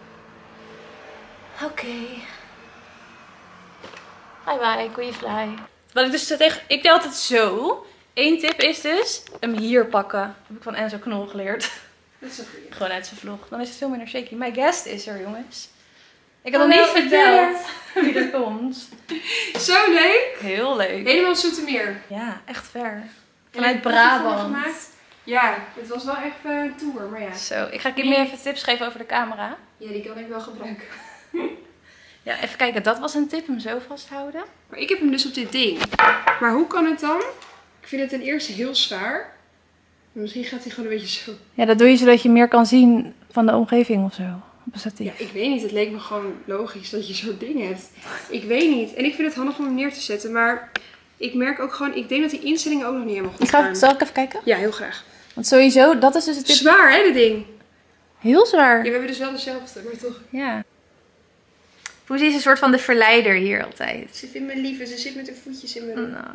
Oké. Bye bye, goeie fly. Wat ik dus tegen... Ik deed altijd zo. Eén tip is dus hem hier pakken. Dat heb ik van Enzo Knol geleerd. Dat is een goeie. Gewoon uit zijn vlog. Dan is het veel minder shaky. Mijn guest is er, jongens. Ik heb nog niet verteld wie er komt. Zo leuk. Heel leuk. Helemaal Zoetermeer. Ja, echt ver. En Vanuit heb je foto's Brabant. van gemaakt? Ja, het was wel even een tour, maar ja. Zo, ik ga Kim meer even tips geven over de camera. Ja, die kan ik wel gebruiken. Ja, even kijken. Dat was een tip, hem zo vasthouden. Maar ik heb hem dus op dit ding. Maar hoe kan het dan? Ik vind het ten eerste heel zwaar. Misschien gaat hij gewoon een beetje zo. Ja, dat doe je zodat je meer kan zien van de omgeving of zo. Op een statief. Ja, ik weet niet. Het leek me gewoon logisch dat je zo'n ding hebt. Ik weet niet. En ik vind het handig om hem neer te zetten. Maar ik merk ook gewoon... Ik denk dat die instellingen ook nog niet helemaal goed gaan. Zal ik even kijken? Ja, heel graag. Want sowieso, dat is dus het tip. Zwaar, hè, dit ding? Heel zwaar. Ja, we hebben dus wel dezelfde, maar toch. Ja. Poesie is een soort van de verleider hier altijd. Ze vindt me lief en ze zit met haar voetjes in mijn rug. Nou.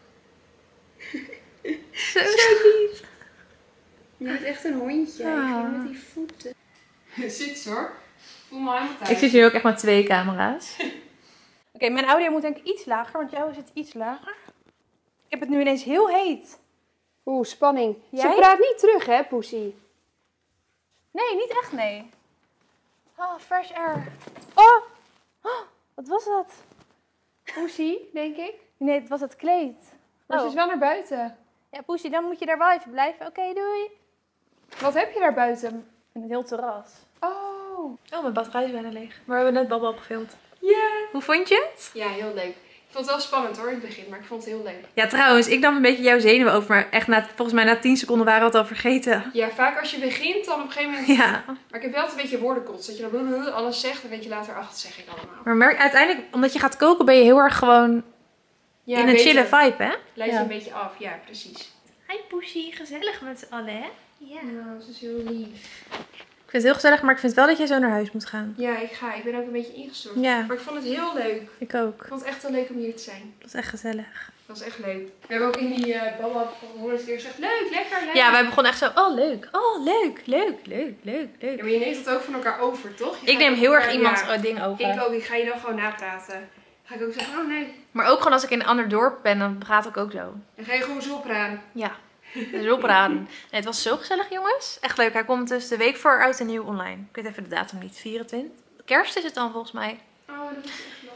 Zo lief. Je bent echt een hondje. Ah. Ik ga met die voeten. Zit hoor. Voel me helemaal thuis. Ik zit hier ook echt met 2 camera's. Oké, mijn audio moet denk ik iets lager, want jouw zit iets lager. Ik heb het nu ineens heel heet. Oeh, spanning. Jij? Ze praat niet terug, hè, Poesie? Nee, niet echt nee. Oh, fresh air. Oh, wat was dat? Poesie, denk ik. Nee, het was het kleed. Maar ze Oh. is wel naar buiten. Ja, Poesie, dan moet je daar wel even blijven. Oké, doei. Wat heb je daar buiten? Een heel terras. Oh. Oh, mijn batterij is bijna leeg. Maar we hebben net Babbel gefilmd. Ja. Hoe vond je het? Ja, heel leuk. Ik vond het wel spannend hoor in het begin, maar ik vond het heel leuk. Ja, trouwens, ik nam een beetje jouw zenuwen over. Maar echt, volgens mij na 10 seconden waren we het al vergeten. Ja, vaak als je begint dan op een gegeven moment... Ja. Maar ik heb wel altijd een beetje woordenkots. Dat je dan blablabla alles zegt en weet je later, ach, dat zeg ik allemaal. Maar merk, uiteindelijk, omdat je gaat koken, ben je heel erg gewoon Ja, in een beter. chille vibe, hè? Leid je Ja. een beetje af, ja, precies. Hi Poesie, gezellig met z'n allen, hè? Ja. Nou, ze is heel lief. Ik vind het heel gezellig, maar ik vind wel dat jij zo naar huis moet gaan. Ja, ik ga. Ik ben ook een beetje ingestort. Ja. Maar ik vond het heel leuk. Ik ook. Ik vond het echt heel leuk om hier te zijn. Dat is echt gezellig. Dat was echt leuk. We hebben ook in die Babbab van 100 keer gezegd, leuk, lekker, lekker. Ja, wij begonnen echt zo, oh leuk, leuk. Ja, maar je neemt het ook van elkaar over, toch? Je Ik gaat neem ook heel erg elkaar- iemands ja, ding over. Ik ook. Ik ga je dan gewoon napraten. Dan ga ik ook zeggen, oh nee. Maar ook gewoon als ik in een ander dorp ben, dan praat ik ook zo. Dan ga je gewoon zo praten. Ja, dus opraden. Nee, het was zo gezellig, jongens. Echt leuk. Hij komt dus de week voor oud en nieuw online. Ik weet even de datum niet. 24. Kerst is het dan volgens mij. Oh, dat is echt lachen.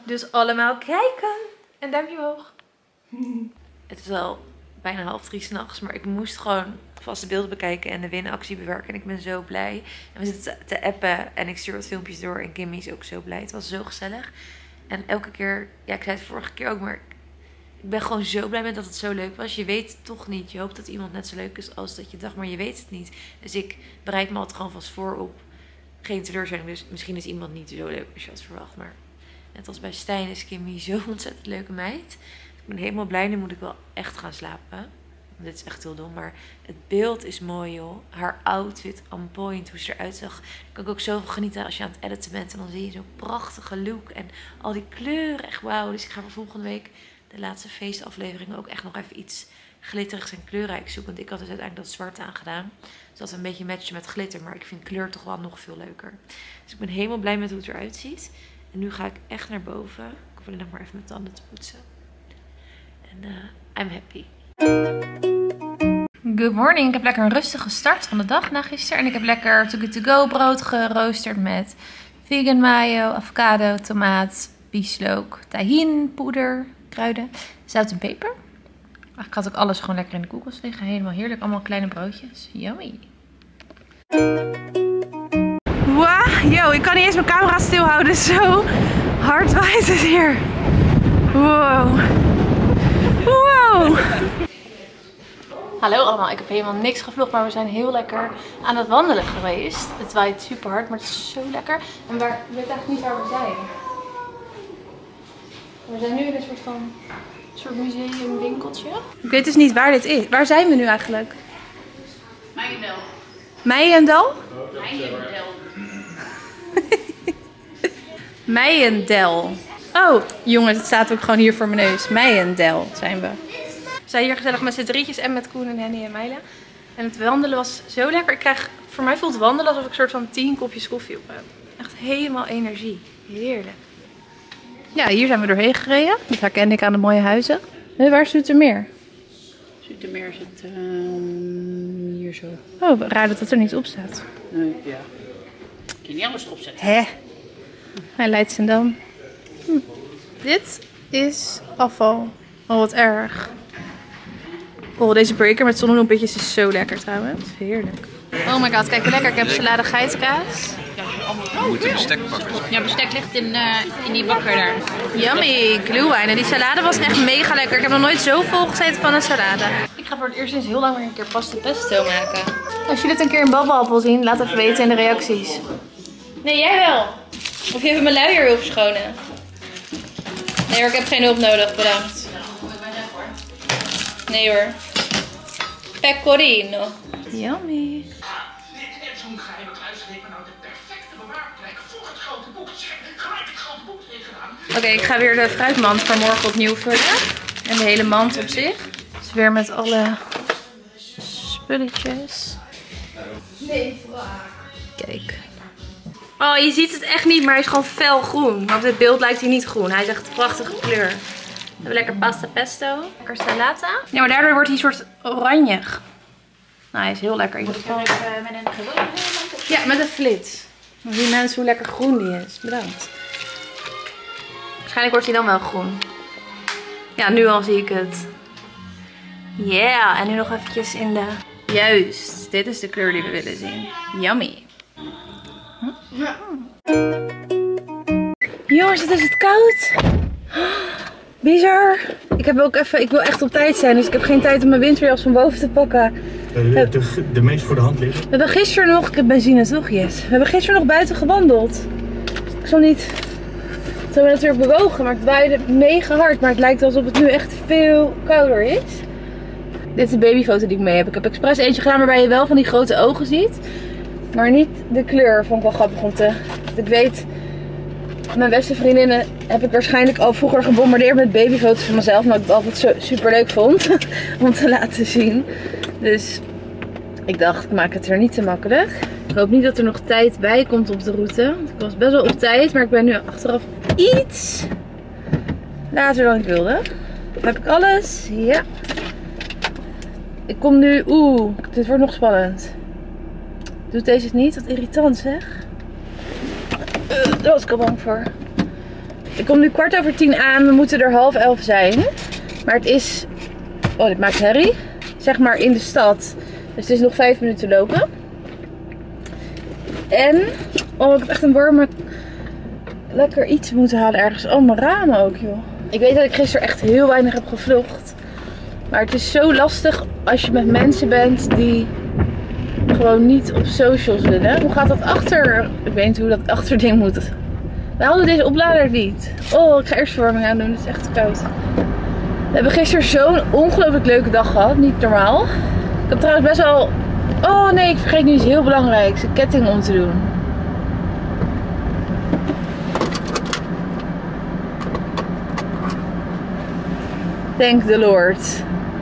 Dus allemaal kijken. En duimpje omhoog. Het is wel bijna 2:30 s'nachts, maar ik moest gewoon vaste beelden bekijken en de winactie bewerken. En ik ben zo blij. En we zitten te appen en ik stuur wat filmpjes door en Kimmy is ook zo blij. Het was zo gezellig. En elke keer, ja, ik zei het vorige keer ook, maar ik ben gewoon zo blij met dat het zo leuk was. Je weet het toch niet. Je hoopt dat iemand net zo leuk is als dat je dacht, maar je weet het niet. Dus ik bereid me altijd gewoon vast voor op geen teleurstelling. Dus misschien is iemand niet zo leuk als je had verwacht. Maar net als bij Stijn is Kimmy zo'n ontzettend leuke meid. Ik ben helemaal blij. Nu moet ik wel echt gaan slapen. Dit is echt heel dom, maar het beeld is mooi, joh. Haar outfit on point, hoe ze eruit zag. Daar kan ik ook zoveel genieten als je aan het editen bent. En dan zie je zo'n prachtige look en al die kleuren. Echt wauw. Dus ik ga voor volgende week de laatste feestaflevering ook echt nog even iets glitterigs en kleurrijks zoeken. Want ik had dus uiteindelijk dat zwart aangedaan. Dus dat een beetje matchen met glitter. Maar ik vind kleur toch wel nog veel leuker. Dus ik ben helemaal blij met hoe het eruit ziet. En nu ga ik echt naar boven. Ik hoef alleen nog maar even mijn tanden te poetsen. En I'm happy. Good morning. Ik heb lekker een rustige start van de dag na gisteren. En ik heb lekker Too Good To Go brood geroosterd met vegan mayo, avocado, tomaat, bieslook, tahin, poeder, kruiden, zout en peper. Ik had ook alles gewoon lekker in de koelkast liggen. Helemaal heerlijk. Allemaal kleine broodjes. Yummy. Wow, yo, ik kan niet eens mijn camera stilhouden. Zo hard waait het hier. Wow. Wow. Hallo allemaal, ik heb helemaal niks gevlogd, maar we zijn heel lekker aan het wandelen geweest. Het waait super hard, maar het is zo lekker. En ik weet eigenlijk niet waar we zijn. We zijn nu in een soort museumwinkeltje. Ik weet dus niet waar dit is. Waar zijn we nu eigenlijk? Meijendel. Meijendel? Meijendel. Meijendel. Oh, jongens, het staat ook gewoon hier voor mijn neus. Meijendel zijn we. We zijn hier gezellig met z'n drietjes en met Koen en Henny en Meila. En het wandelen was zo lekker. Voor mij voelt het wandelen alsof ik een soort van 10 kopjes koffie op heb. Echt helemaal energie. Heerlijk. Ja, hier zijn we doorheen gereden. Dat herkende ik aan de mooie huizen. Nu, waar is Zoetermeer? Zoetermeer zit hier zo. Oh, raar dat het er niet op staat. Nee, ja. Kun je niet anders erop zetten. Hè? Hij Leidschendam. Dit is afval. Oh, wat erg. Oh, deze breaker met zonnebloempitjes is zo lekker trouwens. Heerlijk. Oh my god, kijk hoe lekker. Ik heb salade geitenkaas. We moeten bestek pakken. Ja, bestek ligt in die bakker daar. Yummy, glühwein. En die salade was echt mega lekker. Ik heb nog nooit zo vol gegeten van een salade. Ik ga voor het eerst sinds heel lang weer een keer pasta pesto maken. Als jullie het een keer in babbelappel zien, laat even weten in de reacties. Nee, jij wel. Of je even mijn luier wil verschonen. Nee hoor, ik heb geen hulp nodig, bedankt. Nee hoor. Pecorino. Yummy. Dit is zo'n geheime kluis leek me nou de perfecte bewaarplek voor het grote boek. Gelijk het grote boek erin gedaan. Oké, ik ga weer de fruitmand van morgen opnieuw vullen. En de hele mand op zich. Dus weer met alle spulletjes. Nee, kijk. Oh, je ziet het echt niet, maar hij is gewoon felgroen. Maar op dit beeld lijkt hij niet groen. Hij is echt een prachtige kleur. We hebben lekker pasta pesto. Lekker salata. Ja, maar daardoor wordt hij een soort oranjig. Nou, hij is heel lekker. Moet ik wel even met een gewone mand? Ja, met een flits. Dan zien mensen hoe lekker groen die is. Bedankt. Waarschijnlijk wordt hij dan wel groen. Ja, nu al zie ik het. Yeah, en nu nog eventjes in de... Juist, dit is de kleur die we willen zien. Yummy. Jongens, het is het koud. Bizar. Ik wil echt op tijd zijn, dus ik heb geen tijd om mijn winterjas van boven te pakken. De meest voor de hand liggen. We hebben gisteren nog, ik heb benzine toch, yes. We hebben gisteren nog buiten gewandeld. Ik zal niet, het hebben natuurlijk bewogen, maar het waaide mega hard. Maar het lijkt alsof het nu echt veel kouder is. Dit is de babyfoto die ik mee heb. Ik heb expres eentje gedaan waarbij je wel van die grote ogen ziet. Maar niet de kleur, vond ik wel grappig om te... Ik weet, mijn beste vriendinnen heb ik waarschijnlijk al vroeger gebombardeerd met babyfoto's van mezelf. Omdat ik het altijd zo super leuk vond om te laten zien. Dus ik dacht, ik maak het er niet te makkelijk. Ik hoop niet dat er nog tijd bij komt op de route. Want ik was best wel op tijd, maar ik ben nu achteraf iets later dan ik wilde. Heb ik alles? Ja. Ik kom nu... Oeh, dit wordt nog spannend. Doet deze het niet? Wat irritant zeg. Daar was ik al bang voor. Ik kom nu 10:15 aan. We moeten er 10:30 zijn. Maar het is... Oh, dit maakt herrie. Zeg maar in de stad. Dus het is nog 5 minuten lopen. En... Oh, ik heb echt een warme... Lekker iets moeten halen ergens. Oh, mijn ramen ook, joh. Ik weet dat ik gisteren echt heel weinig heb gevlogd. Maar het is zo lastig als je met mensen bent die gewoon niet op socials willen. Hoe gaat dat achter? Ik weet niet hoe dat achterding moet. We hadden deze oplader niet. Oh, ik ga eerst verwarming aan doen. Het is echt te koud. We hebben gisteren zo'n ongelooflijk leuke dag gehad. Niet normaal. Ik heb trouwens best wel... Oh nee, ik vergeet nu iets heel belangrijks. Een ketting om te doen. Thank the Lord.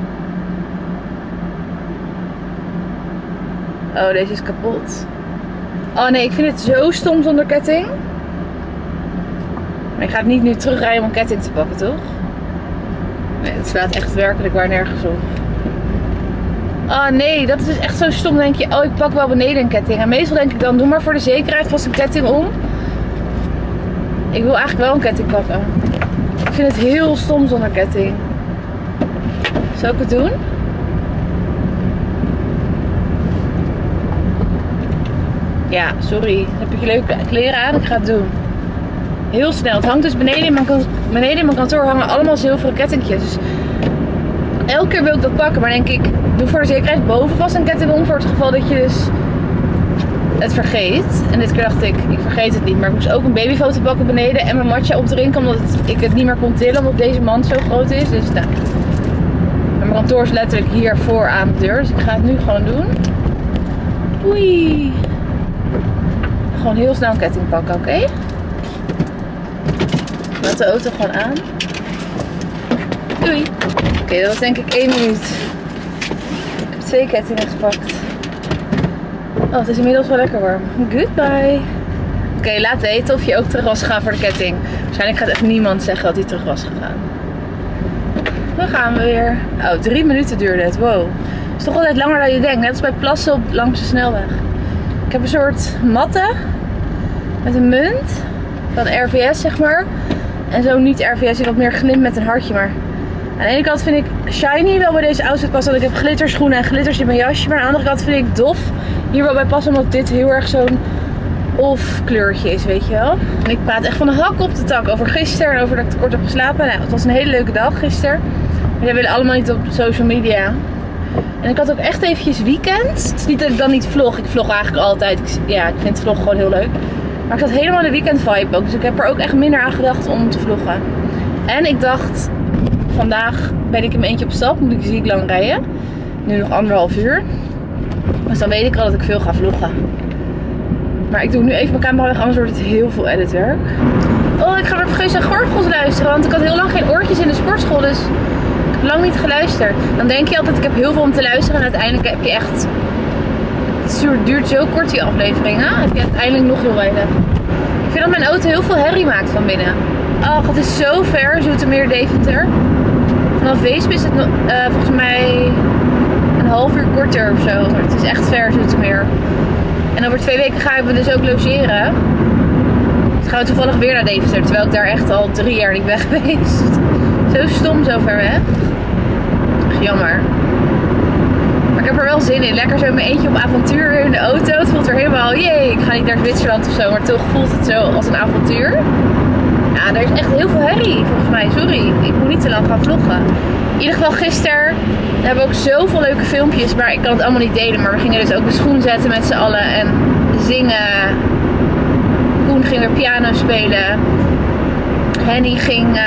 Oh, deze is kapot. Oh nee, ik vind het zo stom zonder ketting. Maar je gaat niet nu terugrijden om een ketting te pakken, toch? Nee, het slaat echt werkelijk waar nergens op. Oh nee, dat is dus echt zo stom. Dan denk je, oh ik pak wel beneden een ketting. En meestal denk ik dan, doe maar voor de zekerheid vast een ketting om. Ik wil eigenlijk wel een ketting pakken. Ik vind het heel stom zonder ketting. Zal ik het doen? Ja, sorry. Heb ik je leuke kleren aan? Ik ga het doen. Heel snel. Het hangt dus beneden in mijn kantoor hangen allemaal zilveren kettingjes. Dus elke keer wil ik dat pakken. Maar denk ik, doe voor de zekerheid boven vast een ketting om. Voor het geval dat je dus het vergeet. En dit keer dacht ik vergeet het niet. Maar ik moest ook een babyfoto pakken beneden. En mijn matcha opdrinken. Omdat ik het niet meer kon tillen. Omdat deze mand zo groot is. Dus nou. Mijn kantoor is letterlijk hier voor aan de deur. Dus ik ga het nu gewoon doen. Oei. Gewoon heel snel een ketting pakken, oké? Laat de auto gewoon aan. Doei. Oké, dat was denk ik 1 minuut. Ik heb 2 kettingen gepakt. Oh, het is inmiddels wel lekker warm. Goodbye. Oké, laat weten of je ook terug was gegaan voor de ketting. Waarschijnlijk gaat echt niemand zeggen dat hij terug was gegaan. Dan gaan we weer. Oh, 3 minuten duurde het. Wow. Het is toch altijd langer dan je denkt. Net als bij plassen langs de snelweg. Ik heb een soort matten. Met een munt. Van RVS zeg maar. En zo niet RVS. Die wat meer glimt met een hartje. Maar aan de ene kant vind ik shiny wel bij deze outfit passen. Want ik heb glitterschoenen en glitters in mijn jasje. Maar aan de andere kant vind ik dof hier wel bij passen. Omdat dit heel erg zo'n off kleurtje is, weet je wel. En ik praat echt van de hak op de tak over gisteren. En over dat ik te kort heb geslapen. Nou, het was een hele leuke dag gisteren. Maar die willen allemaal niet op social media. En ik had ook echt eventjes weekend. Het is niet dat ik dan niet vlog. Ik vlog eigenlijk altijd. Ik vind vlog gewoon heel leuk. Maar ik had helemaal de weekend vibe ook. Dus ik heb er ook echt minder aan gedacht om te vloggen. En ik dacht, vandaag ben ik in mijn eentje op stap. Moet ik ziek lang rijden. Nu nog 1,5 uur. Dus dan weet ik al dat ik veel ga vloggen. Maar ik doe nu even mijn camera weg, anders wordt het heel veel editwerk. Oh, ik ga weer vergeten naar Gorgels luisteren. Want ik had heel lang geen oortjes in de sportschool. Dus ik heb lang niet geluisterd. Dan denk je altijd, ik heb heel veel om te luisteren. En uiteindelijk heb je echt... Het duurt zo kort die afleveringen. Heb je uiteindelijk nog heel weinig. Ik vind dat mijn auto heel veel herrie maakt van binnen. Oh, het is zo ver, Zoetermeer Deventer. Vanaf Weesp is het volgens mij een half uur korter of zo. Maar het is echt ver, Zoetermeer. En over 2 weken gaan we dus ook logeren. Dus gaan we toevallig weer naar Deventer. Terwijl ik daar echt al 3 jaar niet ben geweest. Zo stom, zo ver weg. Ach, jammer. Maar ik heb er wel zin in. Lekker zo in mijn eentje op avontuur in de auto. Het voelt er helemaal, jee, ik ga niet naar Zwitserland of zo. Maar toch voelt het zo als een avontuur. Ja, er is echt heel veel herrie volgens mij. Sorry, ik moet niet te lang gaan vloggen. In ieder geval gisteren hebben we ook zoveel leuke filmpjes. Maar ik kan het allemaal niet delen. Maar we gingen dus ook de schoen zetten met z'n allen. En zingen. Koen ging weer piano spelen. Henny ging...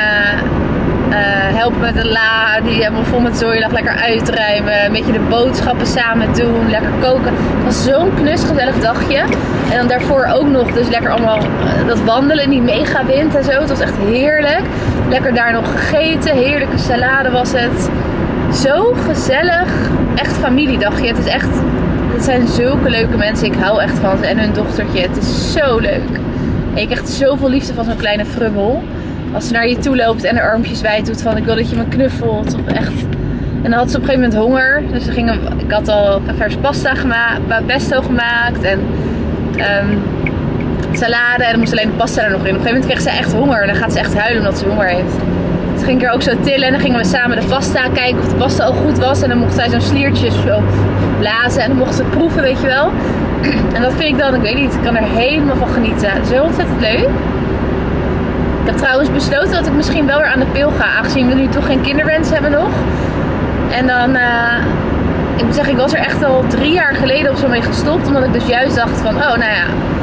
helpen met de la, die helemaal vol met zooi lag, lekker uitruimen, een beetje de boodschappen samen doen, lekker koken. Het was zo'n knusgezellig dagje. En dan daarvoor ook nog dus lekker allemaal dat wandelen in die mega wind en zo. Het was echt heerlijk. Lekker daar nog gegeten, heerlijke salade was het. Zo gezellig, echt familiedagje. Het is echt, het zijn zulke leuke mensen, ik hou echt van ze en hun dochtertje. Het is zo leuk. En je krijgt zoveel liefde van zo'n kleine frummel. Als ze naar je toe loopt en haar armpjes wijd doet van ik wil dat je me knuffelt. Of echt. En dan had ze op een gegeven moment honger. Dus ik had al vers pasta gemaakt, pesto gemaakt. En salade en dan moest alleen de pasta er nog in. Op een gegeven moment kreeg zij echt honger en dan gaat ze echt huilen omdat ze honger heeft. Dus ging ik er ook zo tillen en dan gingen we samen de pasta kijken of de pasta al goed was. En dan mocht zij zo'n sliertje zo blazen en dan mocht ze het proeven, weet je wel. En dat vind ik dan, ik weet niet, ik kan er helemaal van genieten. Zo ontzettend leuk. Ik heb trouwens besloten dat ik misschien wel weer aan de pil ga, aangezien we nu toch geen kinderwens hebben nog. En dan, ik moet zeggen, ik was er echt al 3 jaar geleden of zo mee gestopt. Omdat ik dus juist dacht van, oh nou ja,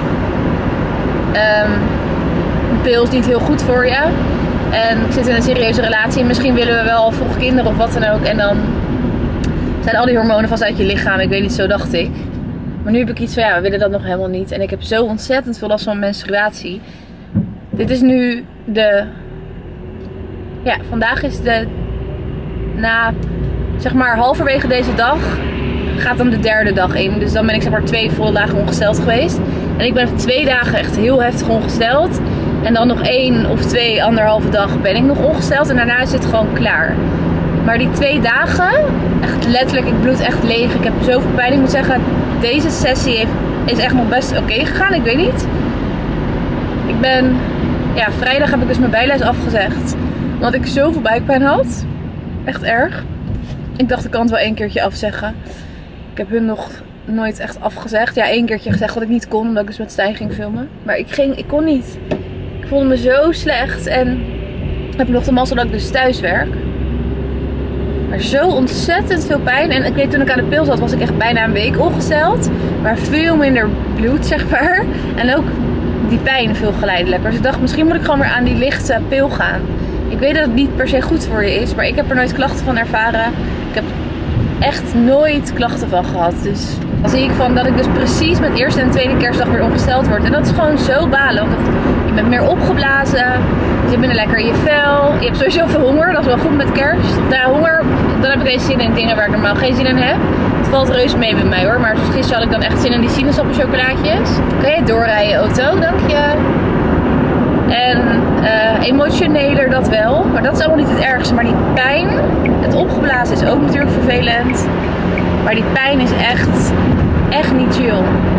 een pil is niet heel goed voor je. En ik zit in een serieuze relatie en misschien willen we wel al vroeg kinderen of wat dan ook. En dan zijn al die hormonen vast uit je lichaam, ik weet niet, zo dacht ik. Maar nu heb ik iets van, ja, we willen dat nog helemaal niet. En ik heb zo ontzettend veel last van mijn menstruatie. Dit is nu ja, vandaag is zeg maar halverwege deze dag gaat dan de 3e dag in. Dus dan ben ik zeg maar 2 volle dagen ongesteld geweest. En ik ben 2 dagen echt heel heftig ongesteld. En dan nog 1 of 2, 1,5 dag ben ik nog ongesteld. En daarna is het gewoon klaar. Maar die 2 dagen, echt letterlijk, ik bloed echt leeg. Ik heb zoveel pijn. Ik moet zeggen, deze sessie is echt nog best oké gegaan. Ik weet niet. Ja, vrijdag heb ik dus mijn bijles afgezegd. Omdat ik zoveel buikpijn had. Echt erg. Ik dacht, ik kan het wel 1 keertje afzeggen. Ik heb hun nog nooit echt afgezegd. Ja, 1 keertje gezegd dat ik niet kon, omdat ik dus met Stijn ging filmen. Maar ik kon niet. Ik voelde me zo slecht. En heb ik nog de mazzel dat ik dus thuis werk. Maar zo ontzettend veel pijn. En ik weet, toen ik aan de pil zat, was ik echt bijna een week ongesteld. Maar veel minder bloed, zeg maar. En ook die pijn veel geleidelijker. Dus ik dacht, misschien moet ik gewoon weer aan die lichte pil gaan. Ik weet dat het niet per se goed voor je is, maar ik heb er nooit klachten van ervaren. Ik heb echt nooit klachten van gehad. Dus dan zie ik van dat ik dus precies met eerste en tweede kerstdag weer ongesteld word. En dat is gewoon zo balen. Want je bent meer opgeblazen, je zit minder lekker in je vel. Je hebt sowieso veel honger, dat is wel goed met kerst. Na honger, dan heb ik eens zin in dingen waar ik normaal geen zin in heb. Het valt reuze mee met mij hoor, maar zoals gisteren had ik dan echt zin in die sinaasappelchocolaatjes. Kan je doorrijden, auto? Dank je. En emotioneler dat wel. Maar dat is allemaal niet het ergste. Maar die pijn, het opgeblazen is ook natuurlijk vervelend. Maar die pijn is echt niet chill.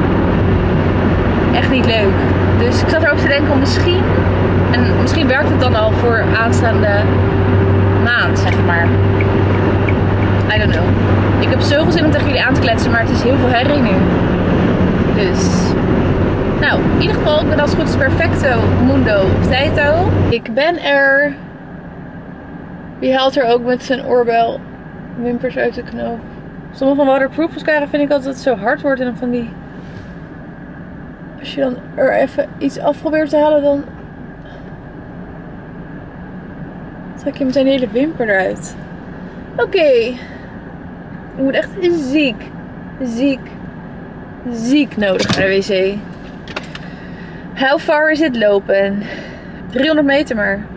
Echt niet leuk. Dus ik zat erover te denken om misschien werkt het dan al voor aanstaande maand, zeg maar. I don't know. Ik heb zoveel zin om tegen jullie aan te kletsen, maar het is heel veel herrie nu. Dus... Nou, in ieder geval, ik ben als het goed is perfecto mundo potato. Ik ben er. Wie haalt er ook met zijn oorbel wimpers uit de knoop? Sommige van waterproof mascara vind ik altijd dat het zo hard wordt. En dan van die... Als je dan er even iets af probeert te halen, dan... trek je meteen de hele wimper eruit. Oké. Ik moet echt ziek nodig naar de wc. How far is it lopen? 300 meter maar.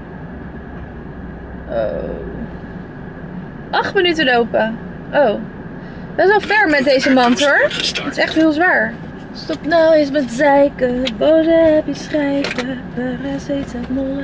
Oh. 8 minuten lopen. Oh. Dat is wel ver met deze mand hoor. Het is echt heel zwaar. Stop nou eens met zeiken. Boze heb je schrijven. Paracetamol.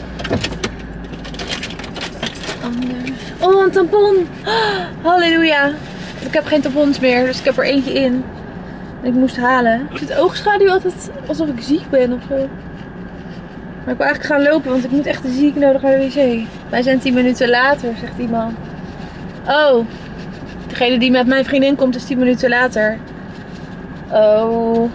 Anders. Oh, een tampon. Halleluja. Ik heb geen tampons meer, dus ik heb er eentje in. En ik moest halen. Ik zit oogschaduw altijd alsof ik ziek ben of zo. Maar ik wil eigenlijk gaan lopen, want ik moet echt ziek nodig naar de wc. Wij zijn 10 minuten later, zegt die man. Oh, degene die met mijn vriendin komt is 10 minuten later. Oh.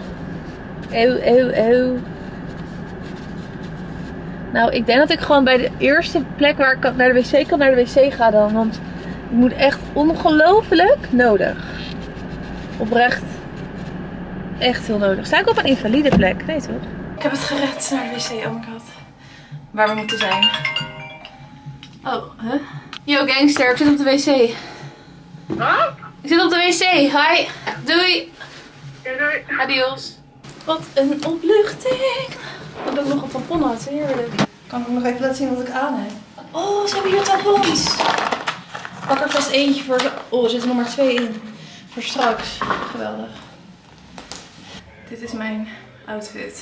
Nou, ik denk dat ik gewoon bij de eerste plek waar ik naar de wc kan, naar de wc ga dan. Want ik moet echt ongelooflijk nodig. Oprecht. Echt heel nodig. Sta ik op een invalide plek? Nee toch? Ik heb het gered naar de wc, oh my god. Waar we moeten zijn. Oh, huh? Yo gangster, ik zit op de wc. Wat? Ik zit op de wc. Hi. Doei. Doei. Adios. Wat een opluchting. Dat ik nog een tampon had. Heerlijk. Kan ik nog even laten zien wat ik aan heb? Oh, ze hebben hier tampons. Pak er vast eentje voor. Oh, er zitten nog maar 2 in. Voor straks. Geweldig. Dit is mijn outfit.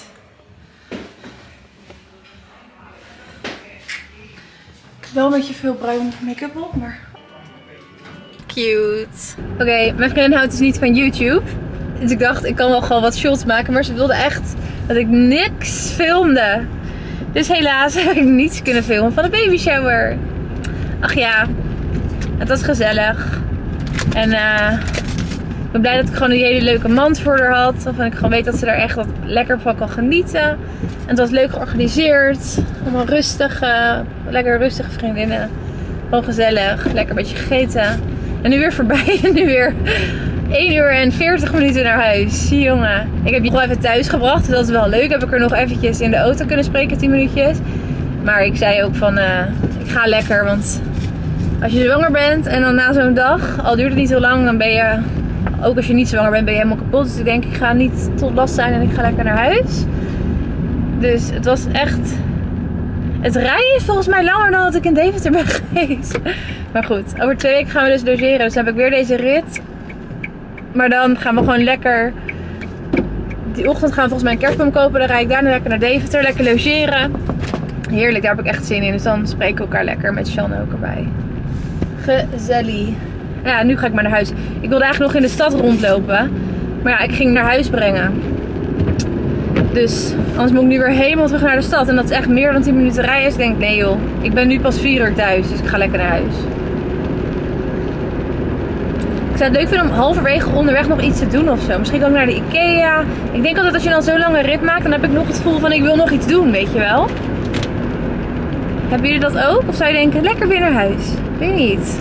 Ik heb wel een beetje veel bruin make-up op, maar... Cute. Oké, mijn vriendin houdt dus niet van YouTube. Dus ik dacht, ik kan wel gewoon wat shots maken. Maar ze wilde echt dat ik niks filmde. Dus helaas heb ik niets kunnen filmen van de baby shower. Ach ja, het was gezellig. En ik ben blij dat ik gewoon een hele leuke mand voor haar had. Waarvan ik gewoon weet dat ze daar echt wat lekker van kan genieten. En het was leuk georganiseerd. Allemaal lekker rustige vriendinnen. Gewoon gezellig. Lekker een beetje gegeten. En nu weer voorbij. En nu weer 1 uur en 40 minuten naar huis. Jongen. Ik heb je nog even thuis gebracht. Dus dat is wel leuk. Heb ik er nog eventjes in de auto kunnen spreken. 10 minuutjes. Maar ik zei ook van, ik ga lekker. Want als je zwanger bent en dan na zo'n dag, al duurt het niet heel lang, dan ben je, ook als je niet zwanger bent, ben je helemaal kapot. Dus ik denk, ik ga niet tot last zijn en ik ga lekker naar huis. Dus het was echt, het rijden is volgens mij langer dan dat ik in Deventer ben geweest. Maar goed, over 2 weken gaan we dus logeren. Dus dan heb ik weer deze rit. Maar dan gaan we gewoon lekker, die ochtend gaan we volgens mij een kerstboom kopen. Dan rijd ik daarna lekker naar Deventer, lekker logeren. Heerlijk, daar heb ik echt zin in. Dus dan spreken we elkaar lekker met Sjan ook erbij. Gezellig. Ja, nu ga ik maar naar huis. Ik wilde eigenlijk nog in de stad rondlopen. Maar ja, ik ging naar huis brengen. Dus anders moet ik nu weer helemaal terug naar de stad. En dat is echt meer dan 10 minuten rijden. Dus ik denk, nee joh. Ik ben nu pas 4 uur thuis. Dus ik ga lekker naar huis. Ik zou het leuk vinden om halverwege onderweg nog iets te doen of zo. Misschien ook naar de Ikea. Ik denk altijd als je dan zo'n lange rit maakt, dan heb ik nog het gevoel van ik wil nog iets doen, weet je wel. Hebben jullie dat ook? Of zou je denken, lekker weer naar huis? Weet niet.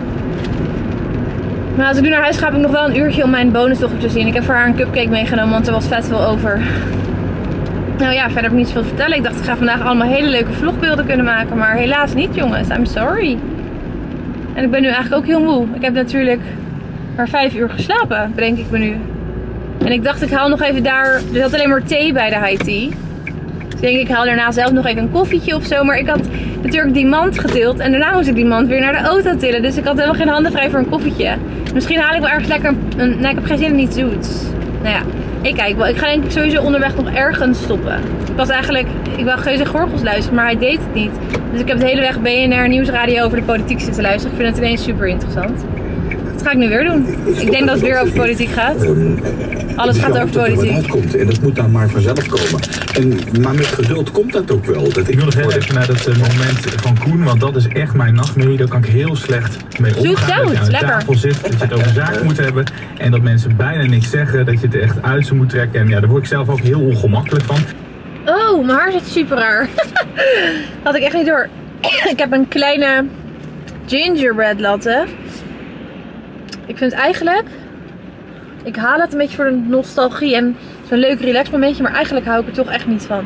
Maar als ik nu naar huis ga, heb ik nog wel een uurtje om mijn bonusdochter te zien. Ik heb voor haar een cupcake meegenomen, want er was vet veel over. Nou ja, verder heb ik niet zoveel te vertellen. Ik dacht, ik ga vandaag allemaal hele leuke vlogbeelden kunnen maken. Maar helaas niet, jongens. I'm sorry. En ik ben nu eigenlijk ook heel moe. Ik heb natuurlijk maar 5 uur geslapen, bedenk ik me nu. En ik dacht, ik haal nog even daar. Er zat alleen maar thee bij de high tea. Dus ik denk, ik haal daarna zelf nog even een koffietje of zo. Maar ik had natuurlijk die mand getild. En daarna moest ik die mand weer naar de auto tillen. Dus ik had helemaal geen handen vrij voor een koffietje. Misschien haal ik wel ergens lekker een... Nee, ik heb geen zin in iets zoets. Nou ja, ik kijk wel. Ik ga denk ik sowieso onderweg nog ergens stoppen. Ik wou Geus en Gorgels luisteren, maar hij deed het niet. Dus ik heb de hele weg BNR Nieuwsradio over de politiek zitten luisteren. Ik vind het ineens super interessant. Dat ga ik nu weer doen. Ik denk dat het weer over politiek gaat. Alles gaat over politiek. Uitkomt. En dat moet dan maar vanzelf komen. Maar met geduld komt dat ook wel. Ik wil nog heel even naar dat moment van Koen, want dat is echt mijn nachtmerrie. Daar kan ik heel slecht mee omgaan. Dat je aan de tafel zit, dat je het over zaken moet hebben. En dat mensen bijna niks zeggen, dat je het echt uit ze moet trekken. En ja, daar word ik zelf ook heel ongemakkelijk van. Oh, mijn haar zit super raar. Had ik echt niet door. Ik heb een kleine gingerbread latte. Ik vind eigenlijk, ik haal het een beetje voor de nostalgie en zo'n leuk relax momentje, maar eigenlijk hou ik er toch echt niet van.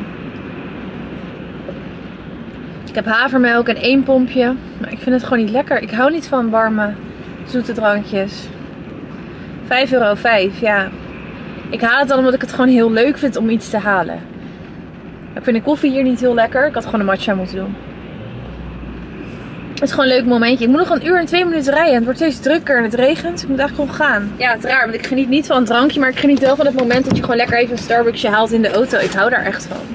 Ik heb havermelk en 1 pompje, maar ik vind het gewoon niet lekker. Ik hou niet van warme, zoete drankjes. €5,05, ja. Ik haal het dan omdat ik het gewoon heel leuk vind om iets te halen. Ik vind de koffie hier niet heel lekker. Ik had gewoon een matcha moeten doen. Het is gewoon een leuk momentje. Ik moet nog 1 uur en 2 minuten rijden. Het wordt steeds drukker en het regent. Ik moet eigenlijk gewoon gaan. Ja, het is raar. Want ik geniet niet van een drankje. Maar ik geniet wel van het moment dat je gewoon lekker even een Starbucksje haalt in de auto. Ik hou daar echt van.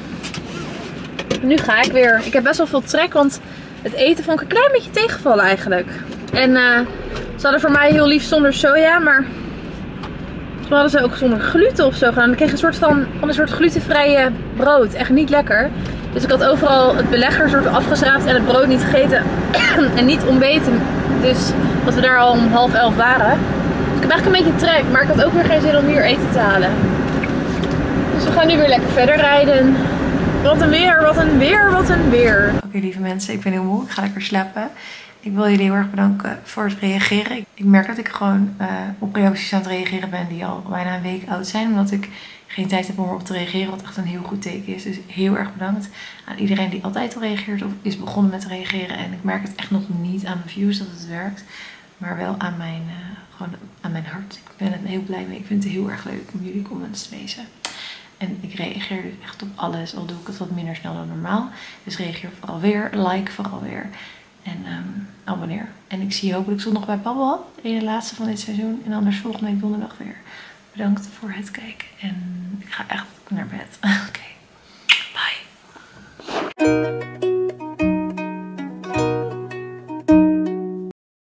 Nu ga ik weer. Ik heb best wel veel trek. Want het eten vond ik een klein beetje tegenvallen eigenlijk. En ze hadden voor mij heel lief zonder soja. Maar toen hadden ze ook zonder gluten of zo gedaan. Dan kreeg ik een soort glutenvrije brood. Echt niet lekker. Dus ik had overal het belegger soort afgeschraapt en het brood niet gegeten en niet ontbeten. Dus dat we daar al om 10:30 waren. Dus ik heb eigenlijk een beetje trek, maar ik had ook weer geen zin om hier eten te halen. Dus we gaan nu weer lekker verder rijden. Wat een weer, wat een weer, wat een weer. Oké, lieve mensen, ik ben heel moe. Ik ga lekker slapen. Ik wil jullie heel erg bedanken voor het reageren. Ik merk dat ik gewoon op reacties aan het reageren ben die al bijna een week oud zijn. Omdat ik geen tijd heb om erop te reageren, wat echt een heel goed teken is. Dus heel erg bedankt aan iedereen die altijd al reageert of is begonnen met reageren. En ik merk het echt nog niet aan mijn views dat het werkt. Maar wel aan mijn hart. Ik ben er heel blij mee. Ik vind het heel erg leuk om jullie comments te lezen. En ik reageer dus echt op alles. Al doe ik het wat minder snel dan normaal. Dus reageer vooral weer. Like vooral weer. En abonneer. En ik zie je hopelijk zondag bij Babbel. De ene laatste van dit seizoen. En anders volgende week donderdag weer. Bedankt voor het kijken. En ik ga echt naar bed. Oké.